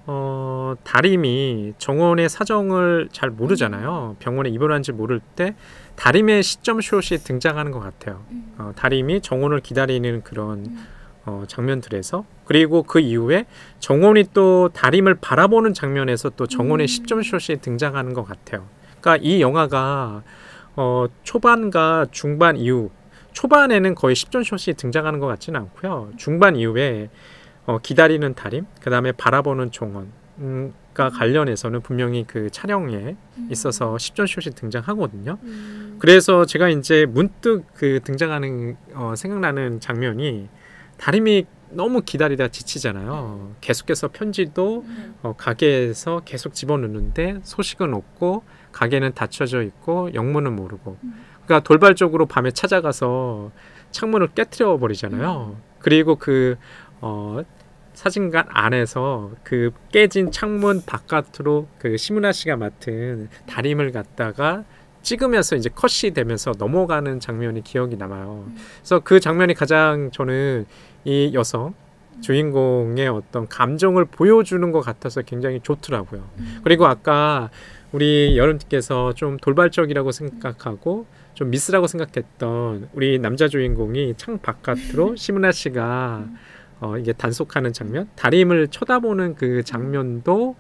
다림이 정원의 사정을 잘 모르잖아요. 병원에 입원한지 모를 때 다림의 시점 숏이 등장하는 것 같아요. 다림이 정원을 기다리는 그런 장면들에서 그리고 그 이후에 정원이 또 다림을 바라보는 장면에서 또 정원의 시점 숏이 등장하는 것 같아요. 그러니까 이 영화가 초반과 중반 이후 초반에는 거의 시점 숏이 등장하는 것 같지는 않고요. 중반 이후에 기다리는 다림, 그 다음에 바라보는 정원과 관련해서는 분명히 그 촬영에 있어서 십전숏이 등장하거든요. 그래서 제가 이제 문득 그 등장하는 생각나는 장면이 다림이 너무 기다리다 지치잖아요. 계속해서 편지도 가게에서 계속 집어넣는데 소식은 없고 가게는 닫혀져 있고 영문은 모르고 그러니까 돌발적으로 밤에 찾아가서 창문을 깨트려 버리잖아요. 그리고 그 사진관 안에서 그 깨진 창문 바깥으로 그 심은하 씨가 맡은 다림을 갖다가 찍으면서 이제 컷이 되면서 넘어가는 장면이 기억이 남아요. 그래서 그 장면이 가장 저는 이 여성 주인공의 어떤 감정을 보여주는 것 같아서 굉장히 좋더라고요. 그리고 아까 우리 여름님께서 좀 돌발적이라고 생각하고 좀 미스라고 생각했던 우리 남자 주인공이 창 바깥으로 심은하 씨가 이게 단속하는 장면, 다림을 쳐다보는 그 장면도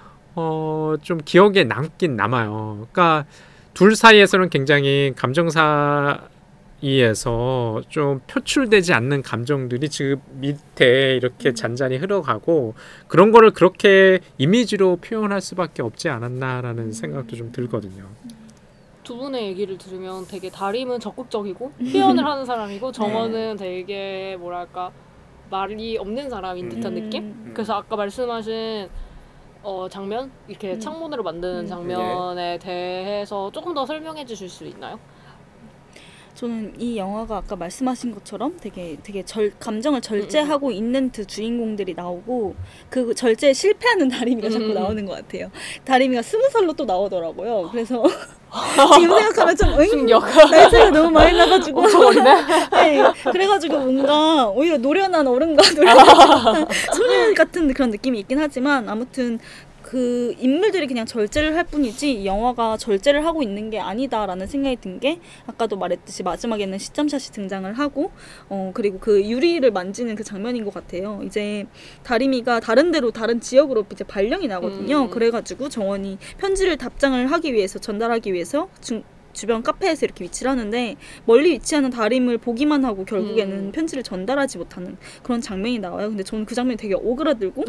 좀 기억에 남긴 남아요. 그러니까 둘 사이에서는 굉장히 감정사 이에서 좀 표출되지 않는 감정들이 지금 밑에 이렇게 잔잔히 흘러가고 그런 거를 그렇게 이미지로 표현할 수밖에 없지 않았나라는 생각도 좀 들거든요. 두 분의 얘기를 들으면 되게 다림은 적극적이고 표현을 하는 사람이고 정원은 되게 뭐랄까 말이 없는 사람인 듯한 느낌? 그래서 아까 말씀하신 장면? 이렇게 창문으로 만드는 장면에 대해서 조금 더 설명해 주실 수 있나요? 저는 이 영화가 아까 말씀하신 것처럼 되게 감정을 절제하고 있는 두 주인공들이 나오고 그 절제에 실패하는 다림이가 자꾸 나오는 것 같아요. 다림이가 20살로 또 나오더라고요. 그래서 지금 생각하면 좀 날짜가 너무 많이 나가지고 네, 그래가지고 뭔가 오히려 노련한 어른과 노련한 소년 같은 그런 느낌이 있긴 하지만 아무튼 그 인물들이 그냥 절제를 할 뿐이지 이 영화가 절제를 하고 있는 게 아니다라는 생각이 든 게 아까도 말했듯이 마지막에는 시점샷이 등장을 하고 그리고 그 유리를 만지는 그 장면인 것 같아요. 이제 다림이가 다른 데로 다른 지역으로 이제 발령이 나거든요. 그래가지고 정원이 편지를 답장을 하기 위해서 전달하기 위해서 주변 카페에서 이렇게 위치를 하는데 멀리 위치하는 다림을 보기만 하고 결국에는 편지를 전달하지 못하는 그런 장면이 나와요. 근데 저는 그 장면이 되게 오그라들고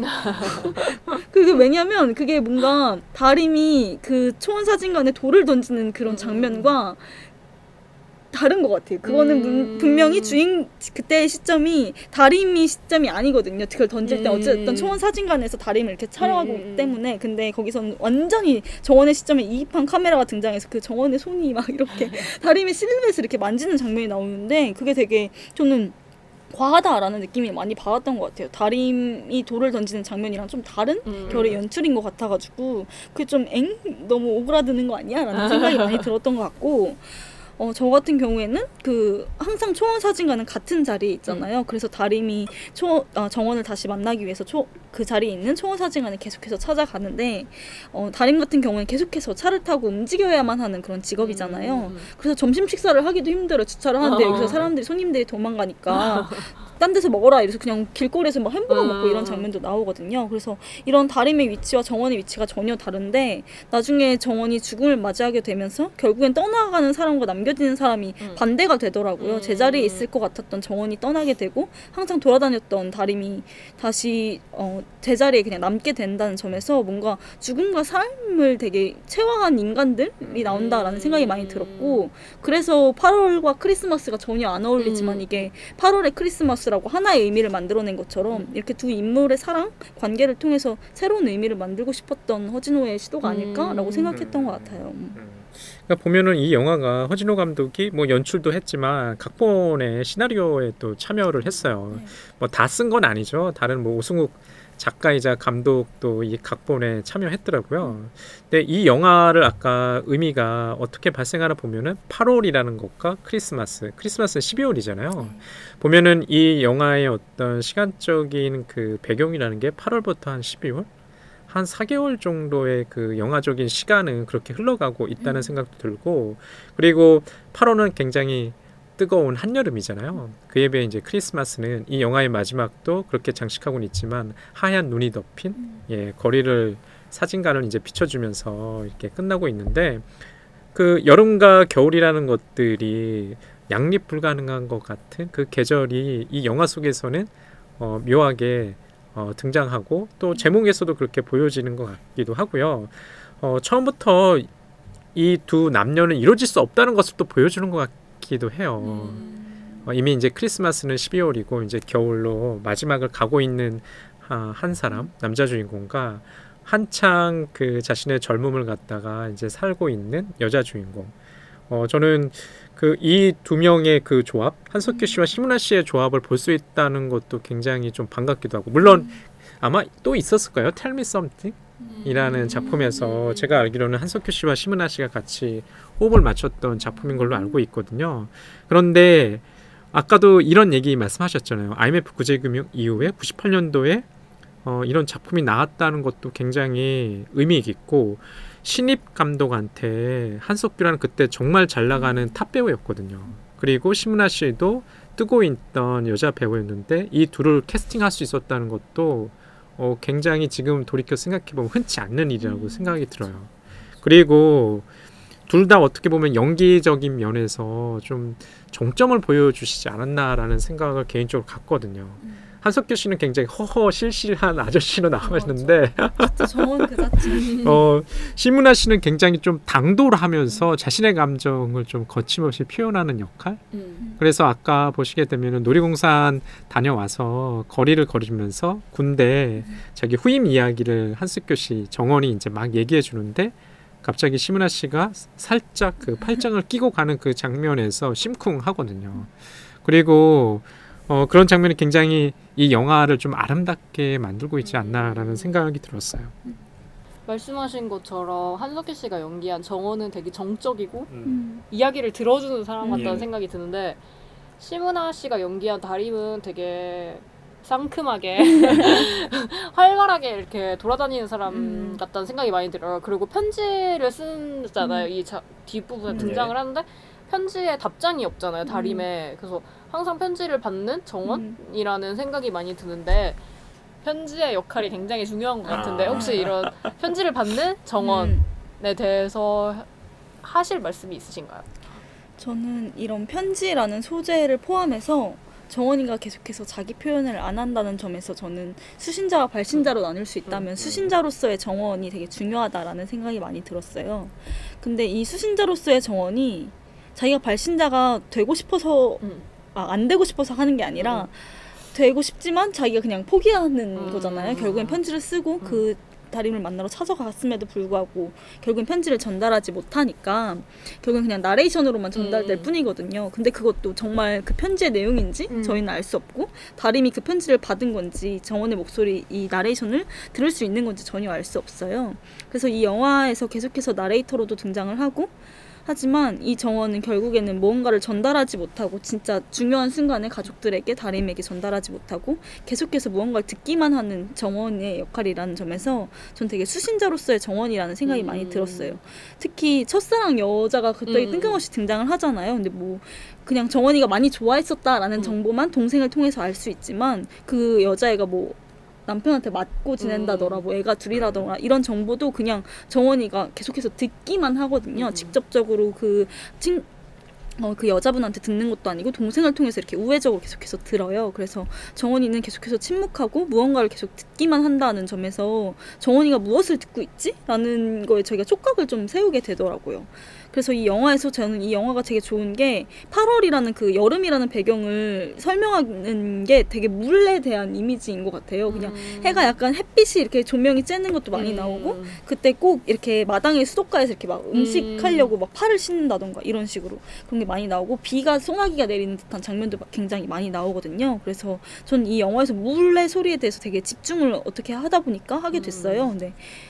그게 왜냐면 그게 뭔가 다림이 그 초원사진관에 돌을 던지는 그런 장면과 다른 것 같아요. 그거는 분명히 그때의 시점이 다림이 시점이 아니거든요. 그걸 던질 때 어쨌든 초원 사진관에서 다림을 이렇게 촬영하고 있기 때문에. 근데 거기서는 완전히 정원의 시점에 이입한 카메라가 등장해서 그 정원의 손이 막 이렇게 다림의 실루엣을 이렇게 만지는 장면이 나오는데 그게 되게 저는 과하다라는 느낌이 많이 받았던 것 같아요. 다림이 돌을 던지는 장면이랑 좀 다른 결의 연출인 것 같아가지고 그게 좀 너무 오그라드는 거 아니야? 라는 생각이 많이 들었던 것 같고 저 같은 경우에는 항상 초원 사진관은 같은 자리에 있잖아요. 그래서 다림이 정원을 다시 만나기 위해서 그 자리에 있는 초원 사진관을 계속해서 찾아가는데 다림 같은 경우는 계속해서 차를 타고 움직여야만 하는 그런 직업이잖아요. 그래서 점심 식사를 하기도 힘들어요. 주차를 하는데 여기서 손님들이 도망가니까 딴 데서 먹어라 이래서 그냥 길거리에서 막 햄버거 먹고 이런 장면도 나오거든요. 그래서 이런 다림의 위치와 정원의 위치가 전혀 다른데 나중에 정원이 죽음을 맞이하게 되면서 결국엔 떠나가는 사람과 남겨지는 사람이 반대가 되더라고요. 제자리에 있을 것 같았던 정원이 떠나게 되고 항상 돌아다녔던 다림이 다시 제자리에 그냥 남게 된다는 점에서 뭔가 죽음과 삶을 되게 체화한 인간들이 나온다라는 생각이 많이 들었고 그래서 8월과 크리스마스가 전혀 안 어울리지만 이게 8월의 크리스마스라고 하나의 의미를 만들어낸 것처럼 이렇게 두 인물의 사랑 관계를 통해서 새로운 의미를 만들고 싶었던 허진호의 시도가 아닐까라고 생각했던 것 같아요. 그러니까 보면은 이 영화가 허진호 감독이 뭐 연출도 했지만 각본의 시나리오에 또 참여를 했어요. 뭐 다 쓴 건 아니죠. 다른 뭐 오승욱 작가이자 감독도 이 각본에 참여했더라고요. 근데 이 영화를 아까 의미가 어떻게 발생하나 보면은 8월이라는 것과 크리스마스는 12월이잖아요. 보면은 이 영화의 어떤 시간적인 그 배경이라는 게 8월부터 한 12월? 한 4개월 정도의 그 영화적인 시간은 그렇게 흘러가고 있다는 생각도 들고 그리고 8월은 굉장히 뜨거운 한여름이잖아요. 그에 비해 이제 크리스마스는 이 영화의 마지막도 그렇게 장식하고는 있지만 하얀 눈이 덮인 거리를 사진관을 이제 비춰주면서 이렇게 끝나고 있는데 그 여름과 겨울이라는 것들이 양립 불가능한 것 같은 그 계절이 이 영화 속에서는 묘하게 등장하고 또 제목에서도 그렇게 보여지는 것 같기도 하고요. 처음부터 이 두 남녀는 이루어질 수 없다는 것을 또 보여주는 것 같기도 해요. 이미 이제 크리스마스는 12월이고 이제 겨울로 마지막을 가고 있는 한 사람 남자 주인공과 한창 그 자신의 젊음을 갖다가 이제 살고 있는 여자 주인공. 저는 그 이 두 명의 그 조합 한석규 씨와 심은하 씨의 조합을 볼 수 있다는 것도 굉장히 좀 반갑기도 하고 물론 아마 또 있었을 거예요. Tell Me Something 이라는 작품에서 제가 알기로는 한석규 씨와 심은하 씨가 같이 호흡을 맞췄던 작품인 걸로 알고 있거든요. 그런데 아까도 이런 얘기 말씀하셨잖아요. IMF 구제금융 이후에 98년도에 이런 작품이 나왔다는 것도 굉장히 의미 있고 신입 감독한테 한석규라는 그때 정말 잘 나가는 탑 배우였거든요. 그리고 심은하 씨도 뜨고 있던 여자 배우였는데 이 둘을 캐스팅할 수 있었다는 것도 굉장히 지금 돌이켜 생각해보면 흔치 않는 일이라고 생각이 들어요. 그리고 둘 다 어떻게 보면 연기적인 면에서 좀 정점을 보여주시지 않았나라는 생각을 개인적으로 갖거든요. 한석규 씨는 굉장히 허허실실한 아저씨로 나왔는데 진짜 정원 그 자체. 심은하 씨는 굉장히 좀 당돌하면서 자신의 감정을 좀 거침없이 표현하는 역할. 그래서 아까 보시게 되면 놀이공산 다녀와서 거리를 걸으면서 군대 자기 후임 이야기를 한석규 씨 정원이 이제 막 얘기해 주는데 갑자기 심은하 씨가 살짝 그 팔짱을 끼고 가는 그 장면에서 심쿵하거든요. 그리고 그런 장면이 굉장히 이 영화를 좀 아름답게 만들고 있지 않나라는 생각이 들었어요. 말씀하신 것처럼 한석규 씨가 연기한 정원은 되게 정적이고 이야기를 들어주는 사람 같다는 생각이 드는데 심은하 씨가 연기한 다림은 되게 상큼하게 활발하게 이렇게 돌아다니는 사람 같다는 생각이 많이 들어요. 그리고 편지를 쓰잖아요. 이 뒷부분에 등장을 하는데 편지에 답장이 없잖아요. 다림에. 그래서 항상 편지를 받는 정원이라는 생각이 많이 드는데 편지의 역할이 굉장히 중요한 것 같은데 혹시 이런 편지를 받는 정원에 대해서 하실 말씀이 있으신가요? 저는 이런 편지라는 소재를 포함해서 정원이가 계속해서 자기 표현을 안 한다는 점에서 저는 수신자와 발신자로 나눌 수 있다면 수신자로서의 정원이 되게 중요하다라는 생각이 많이 들었어요. 근데 이 수신자로서의 정원이 자기가 발신자가 되고 싶어서 안 되고 싶어서 하는 게 아니라 되고 싶지만 자기가 그냥 포기하는 거잖아요. 결국엔 편지를 쓰고 그 다림을 만나러 찾아갔음에도 불구하고 결국엔 편지를 전달하지 못하니까 결국엔 그냥 나레이션으로만 전달될 뿐이거든요. 근데 그것도 정말 그 편지의 내용인지 저희는 알 수 없고 다림이 그 편지를 받은 건지 정원의 목소리 이 나레이션을 들을 수 있는 건지 전혀 알 수 없어요. 그래서 이 영화에서 계속해서 나레이터로도 등장을 하고 하지만 이 정원은 결국에는 무언가를 전달하지 못하고 진짜 중요한 순간에 가족들에게 다림에게 전달하지 못하고 계속해서 무언가를 듣기만 하는 정원의 역할이라는 점에서 전 되게 수신자로서의 정원이라는 생각이 많이 들었어요. 특히 첫사랑 여자가 갑자기 뜬금없이 등장을 하잖아요. 근데 뭐 그냥 정원이가 많이 좋아했었다라는 정보만 동생을 통해서 알 수 있지만 그 여자애가 뭐 남편한테 맞고 지낸다더라, 뭐 애가 둘이라더라 이런 정보도 그냥 정원이가 계속해서 듣기만 하거든요. 직접적으로 그 여자분한테 듣는 것도 아니고 동생을 통해서 이렇게 우회적으로 계속해서 들어요. 그래서 정원이는 계속해서 침묵하고 무언가를 계속 듣기만 한다는 점에서 정원이가 무엇을 듣고 있지? 라는 거에 저희가 촉각을 좀 세우게 되더라고요. 그래서 이 영화에서 저는 이 영화가 되게 좋은 게 8월이라는 그 여름이라는 배경을 설명하는 게 되게 물에 대한 이미지인 것 같아요. 그냥 해가 약간 햇빛이 이렇게 조명이 쬐는 것도 많이 나오고 그때 꼭 이렇게 마당의 수도가에서 이렇게 막 음식하려고 막 팔을 씻는다던가 이런 식으로 그런 게 많이 나오고 비가 소나기가 내리는 듯한 장면도 굉장히 많이 나오거든요. 그래서 전 이 영화에서 물의 소리에 대해서 되게 집중을 어떻게 하다 보니까 하게 됐어요. 근데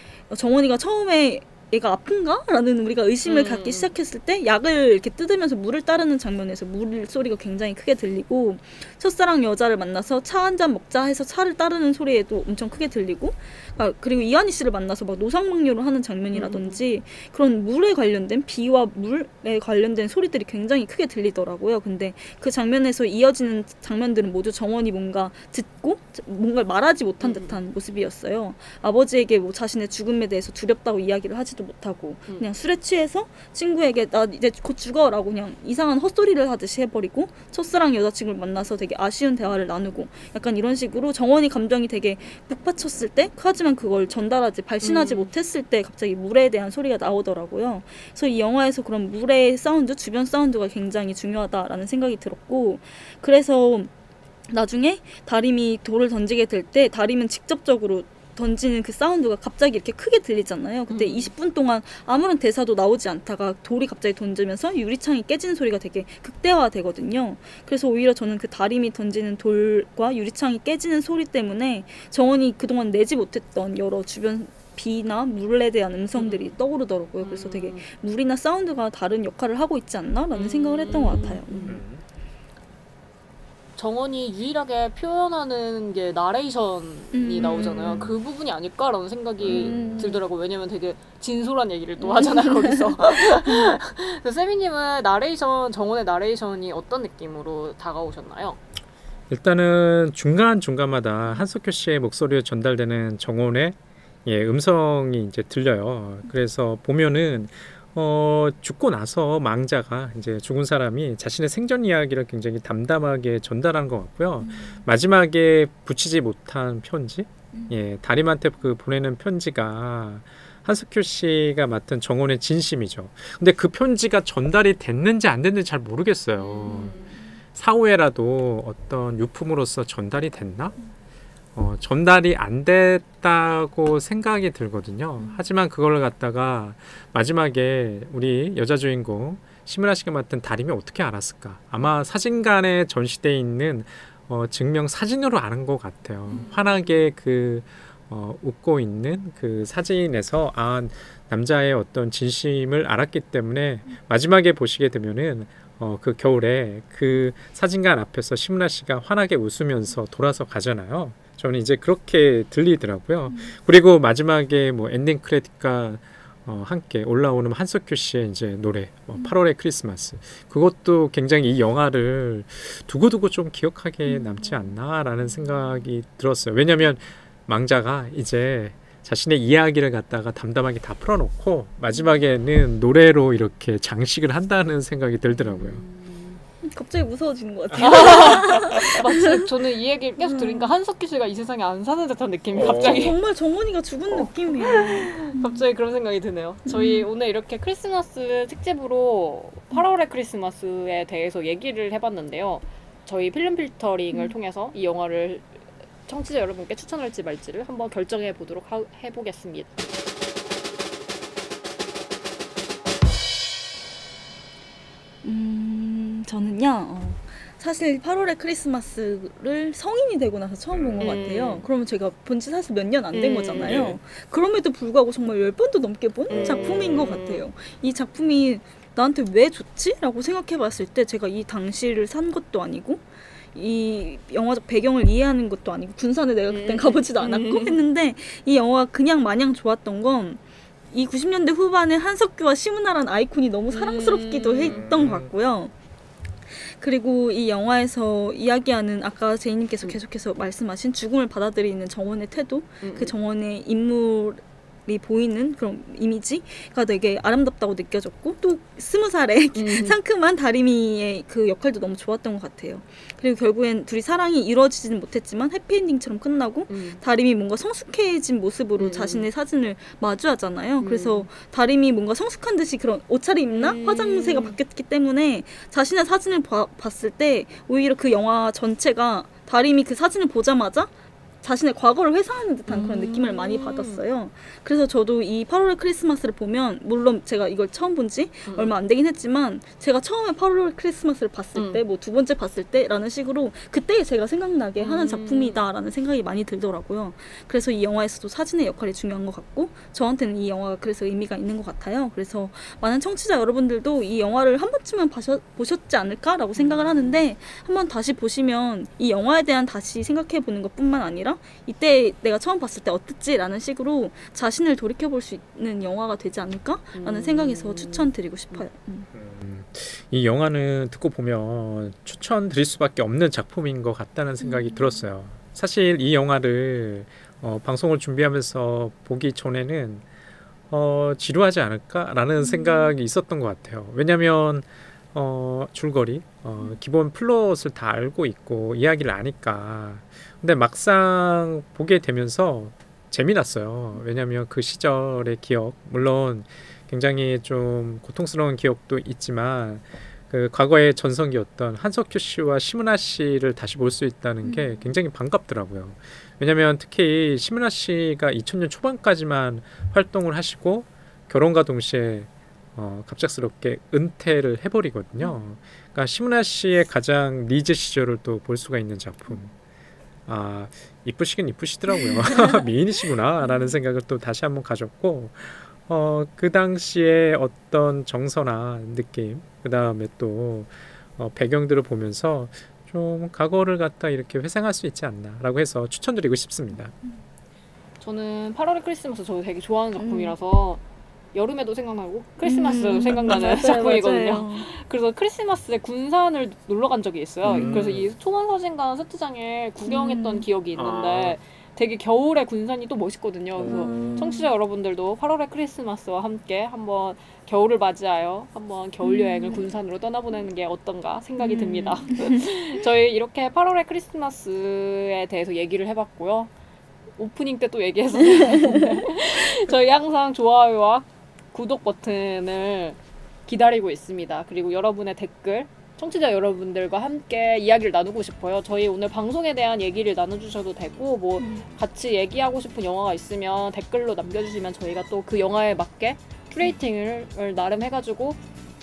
정원이가 처음에 얘가 아픈가? 라는 우리가 의심을 갖기 시작했을 때 약을 이렇게 뜯으면서 물을 따르는 장면에서 물 소리가 굉장히 크게 들리고 첫사랑 여자를 만나서 차 한 잔 먹자 해서 차를 따르는 소리에도 엄청 크게 들리고 그리고 이한희 씨를 만나서 막 노상방뇨를 하는 장면이라든지 그런 물에 관련된 비와 물에 관련된 소리들이 굉장히 크게 들리더라고요. 근데 그 장면에서 이어지는 장면들은 모두 정원이 뭔가 듣고 뭔가를 말하지 못한 듯한 모습이었어요. 아버지에게 뭐 자신의 죽음에 대해서 두렵다고 이야기를 하지도 못하고 그냥 술에 취해서 친구에게 나 이제 곧 죽어라고 그냥 이상한 헛소리를 하듯이 해버리고 첫사랑 여자친구를 만나서 되게 아쉬운 대화를 나누고 약간 이런 식으로 정원이 감정이 되게 북받쳤을 때 하지만 그걸 전달하지 발신하지 못했을 때 갑자기 물에 대한 소리가 나오더라고요. 그래서 이 영화에서 그런 물의 사운드 주변 사운드가 굉장히 중요하다라는 생각이 들었고 그래서 나중에 다림이 돌을 던지게 될 때 다림은 직접적으로 던지는 그 사운드가 갑자기 이렇게 크게 들리잖아요. 그때 20분 동안 아무런 대사도 나오지 않다가 돌이 갑자기 던지면서 유리창이 깨지는 소리가 되게 극대화되거든요. 그래서 오히려 저는 그 다림이 던지는 돌과 유리창이 깨지는 소리 때문에 정원이 그동안 내지 못했던 여러 주변 비나 물에 대한 음성들이 떠오르더라고요. 그래서 되게 물이나 사운드가 다른 역할을 하고 있지 않나라는 생각을 했던 것 같아요. 정원이 유일하게 표현하는 게 나레이션이 나오잖아요. 그 부분이 아닐까라는 생각이 들더라고요. 왜냐면 되게 진솔한 얘기를 또 하잖아요, 거기서. 그래서 세미님은 정원의 나레이션이 어떤 느낌으로 다가오셨나요? 일단은 중간중간마다 한석규 씨의 목소리로 전달되는 정원의 음성이 이제 들려요. 그래서 보면은 죽고 나서 망자가 이제 죽은 사람이 자신의 생전 이야기를 굉장히 담담하게 전달하는 것 같고요. 마지막에 붙이지 못한 편지, 다림한테 그 보내는 편지가 한석규 씨가 맡은 정원의 진심이죠. 근데 그 편지가 전달이 됐는지 안 됐는지 잘 모르겠어요. 사후에라도 어떤 유품으로서 전달이 됐나? 전달이 안 됐다고 생각이 들거든요. 하지만 그걸 갖다가 마지막에 우리 여자 주인공 심은하 씨가 맡은 다림이 어떻게 알았을까? 아마 사진관에 전시되어 있는 증명 사진으로 아는 것 같아요. 환하게 웃고 있는 그 사진에서 남자의 어떤 진심을 알았기 때문에 마지막에 보시게 되면은 그 겨울에 그 사진관 앞에서 심은하 씨가 환하게 웃으면서 돌아서 가잖아요. 저는 이제 그렇게 들리더라고요. 그리고 마지막에 뭐 엔딩 크레딧과 함께 올라오는 한석규 씨의 이제 노래 8월의 크리스마스, 그것도 굉장히 이 영화를 두고두고 좀 기억하게 남지 않나라는 생각이 들었어요. 왜냐하면 망자가 이제 자신의 이야기를 갖다가 담담하게 다 풀어놓고 마지막에는 노래로 이렇게 장식을 한다는 생각이 들더라고요. 갑자기 무서워지는 것 같아요. 마치 저는 이 얘기를 계속 들으니까 한석규 씨가 이 세상에 안 사는 듯한 느낌이 갑자기 정말 정원이가 죽은 느낌이에요. 갑자기 그런 생각이 드네요. 저희 오늘 이렇게 크리스마스 특집으로 8월의 크리스마스에 대해서 얘기를 해봤는데요. 저희 필름 필터링을 통해서 이 영화를 청취자 여러분께 추천할지 말지를 한번 결정해 보도록 해보겠습니다. 저는요. 사실 8월의 크리스마스를 성인이 되고 나서 처음 본 것 같아요. 그러면 제가 본 지 사실 몇 년 안 된 거잖아요. 네. 그럼에도 불구하고 정말 10번도 넘게 본 작품인 것 같아요. 이 작품이 나한테 왜 좋지? 라고 생각해 봤을 때 제가 이 당시를 산 것도 아니고 이 영화적 배경을 이해하는 것도 아니고 군산에 내가 그땐 가보지도 않았고 했는데 이 영화가 그냥 마냥 좋았던 건 이 90년대 후반에 한석규와 심은하라는 아이콘이 너무 사랑스럽기도 했던 것 같고요. 그리고 이 영화에서 이야기하는 아까 제이님께서 계속해서 말씀하신 죽음을 받아들이는 정원의 태도, 그 정원의 인물이 보이는 그런 이미지가 되게 아름답다고 느껴졌고 또 20살의 상큼한 다리미의 그 역할도 너무 좋았던 것 같아요. 그리고 결국엔 둘이 사랑이 이루어지지는 못했지만 해피엔딩처럼 끝나고 다림이 뭔가 성숙해진 모습으로 자신의 사진을 마주하잖아요. 그래서 다림이 뭔가 성숙한 듯이 그런 옷차림이나 화장새가 바뀌었기 때문에 자신의 사진을 봤을 때 오히려 그 영화 전체가 다림이 그 사진을 보자마자 자신의 과거를 회상하는 듯한 그런 느낌을 많이 받았어요. 그래서 저도 이 8월의 크리스마스를 보면 물론 제가 이걸 처음 본 지 얼마 안 되긴 했지만 제가 처음에 8월의 크리스마스를 봤을 때 뭐 두 번째 봤을 때라는 식으로 그때 제가 생각나게 하는 작품이다라는 생각이 많이 들더라고요. 그래서 이 영화에서도 사진의 역할이 중요한 것 같고 저한테는 이 영화가 그래서 의미가 있는 것 같아요. 그래서 많은 청취자 여러분들도 이 영화를 한 번쯤은 보셨지 않을까라고 생각을 하는데 한번 다시 보시면 이 영화에 대한 다시 생각해보는 것뿐만 아니라 이때 내가 처음 봤을 때 어땠지라는 식으로 자신을 돌이켜볼 수 있는 영화가 되지 않을까라는 생각에서 추천드리고 싶어요. 이 영화는 듣고 보면 추천드릴 수밖에 없는 작품인 것 같다는 생각이 들었어요. 사실 이 영화를 방송을 준비하면서 보기 전에는 지루하지 않을까라는 생각이 있었던 것 같아요. 왜냐하면 줄거리, 기본 플롯을 다 알고 있고 이야기를 아니까. 근데 막상 보게 되면서 재미났어요. 왜냐하면 그 시절의 기억, 물론 굉장히 좀 고통스러운 기억도 있지만 그 과거의 전성기였던 한석규 씨와 심은하 씨를 다시 볼 수 있다는 게 굉장히 반갑더라고요. 왜냐하면 특히 심은하 씨가 2000년 초반까지만 활동을 하시고 결혼과 동시에 갑작스럽게 은퇴를 해버리거든요. 그러니까 심은하 씨의 가장 리즈 시절을 또 볼 수가 있는 작품. 아, 이쁘시긴 이쁘시더라고요. 미인이시구나 라는 생각을 또 다시 한번 가졌고 그 당시에 어떤 정서나 느낌, 그 다음에 또 배경들을 보면서 좀 과거를 갖다 이렇게 회상할 수 있지 않나 라고 해서 추천드리고 싶습니다. 저는 8월의 크리스마스 저도 되게 좋아하는 작품이라서 여름에도 생각나고 크리스마스도 생각나는 작품이거든요. 맞아요. 그래서 크리스마스에 군산을 놀러 간 적이 있어요. 그래서 이 초원사진관 세트장에 구경했던 기억이 있는데 되게 겨울에 군산이 또 멋있거든요. 그래서 청취자 여러분들도 8월의 크리스마스와 함께 한번 겨울을 맞이하여 한번 겨울 여행을 군산으로 떠나보내는 게 어떤가 생각이 듭니다. 저희 이렇게 8월의 크리스마스에 대해서 얘기를 해봤고요. 오프닝 때 또 얘기했었는데 저희 항상 좋아요와 구독 버튼을 기다리고 있습니다. 그리고 여러분의 댓글, 청취자 여러분들과 함께 이야기를 나누고 싶어요. 저희 오늘 방송에 대한 얘기를 나눠주셔도 되고 뭐 같이 얘기하고 싶은 영화가 있으면 댓글로 남겨주시면 저희가 또 그 영화에 맞게 큐레이팅을 나름 해가지고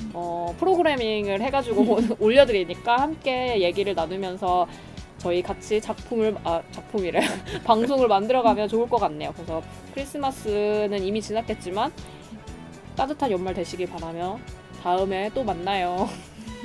프로그래밍을 해가지고 올려드리니까 함께 얘기를 나누면서 저희 같이 작품이래 방송을 만들어가면 좋을 것 같네요. 그래서 크리스마스는 이미 지났겠지만 따뜻한 연말 되시길 바라며 다음에 또 만나요.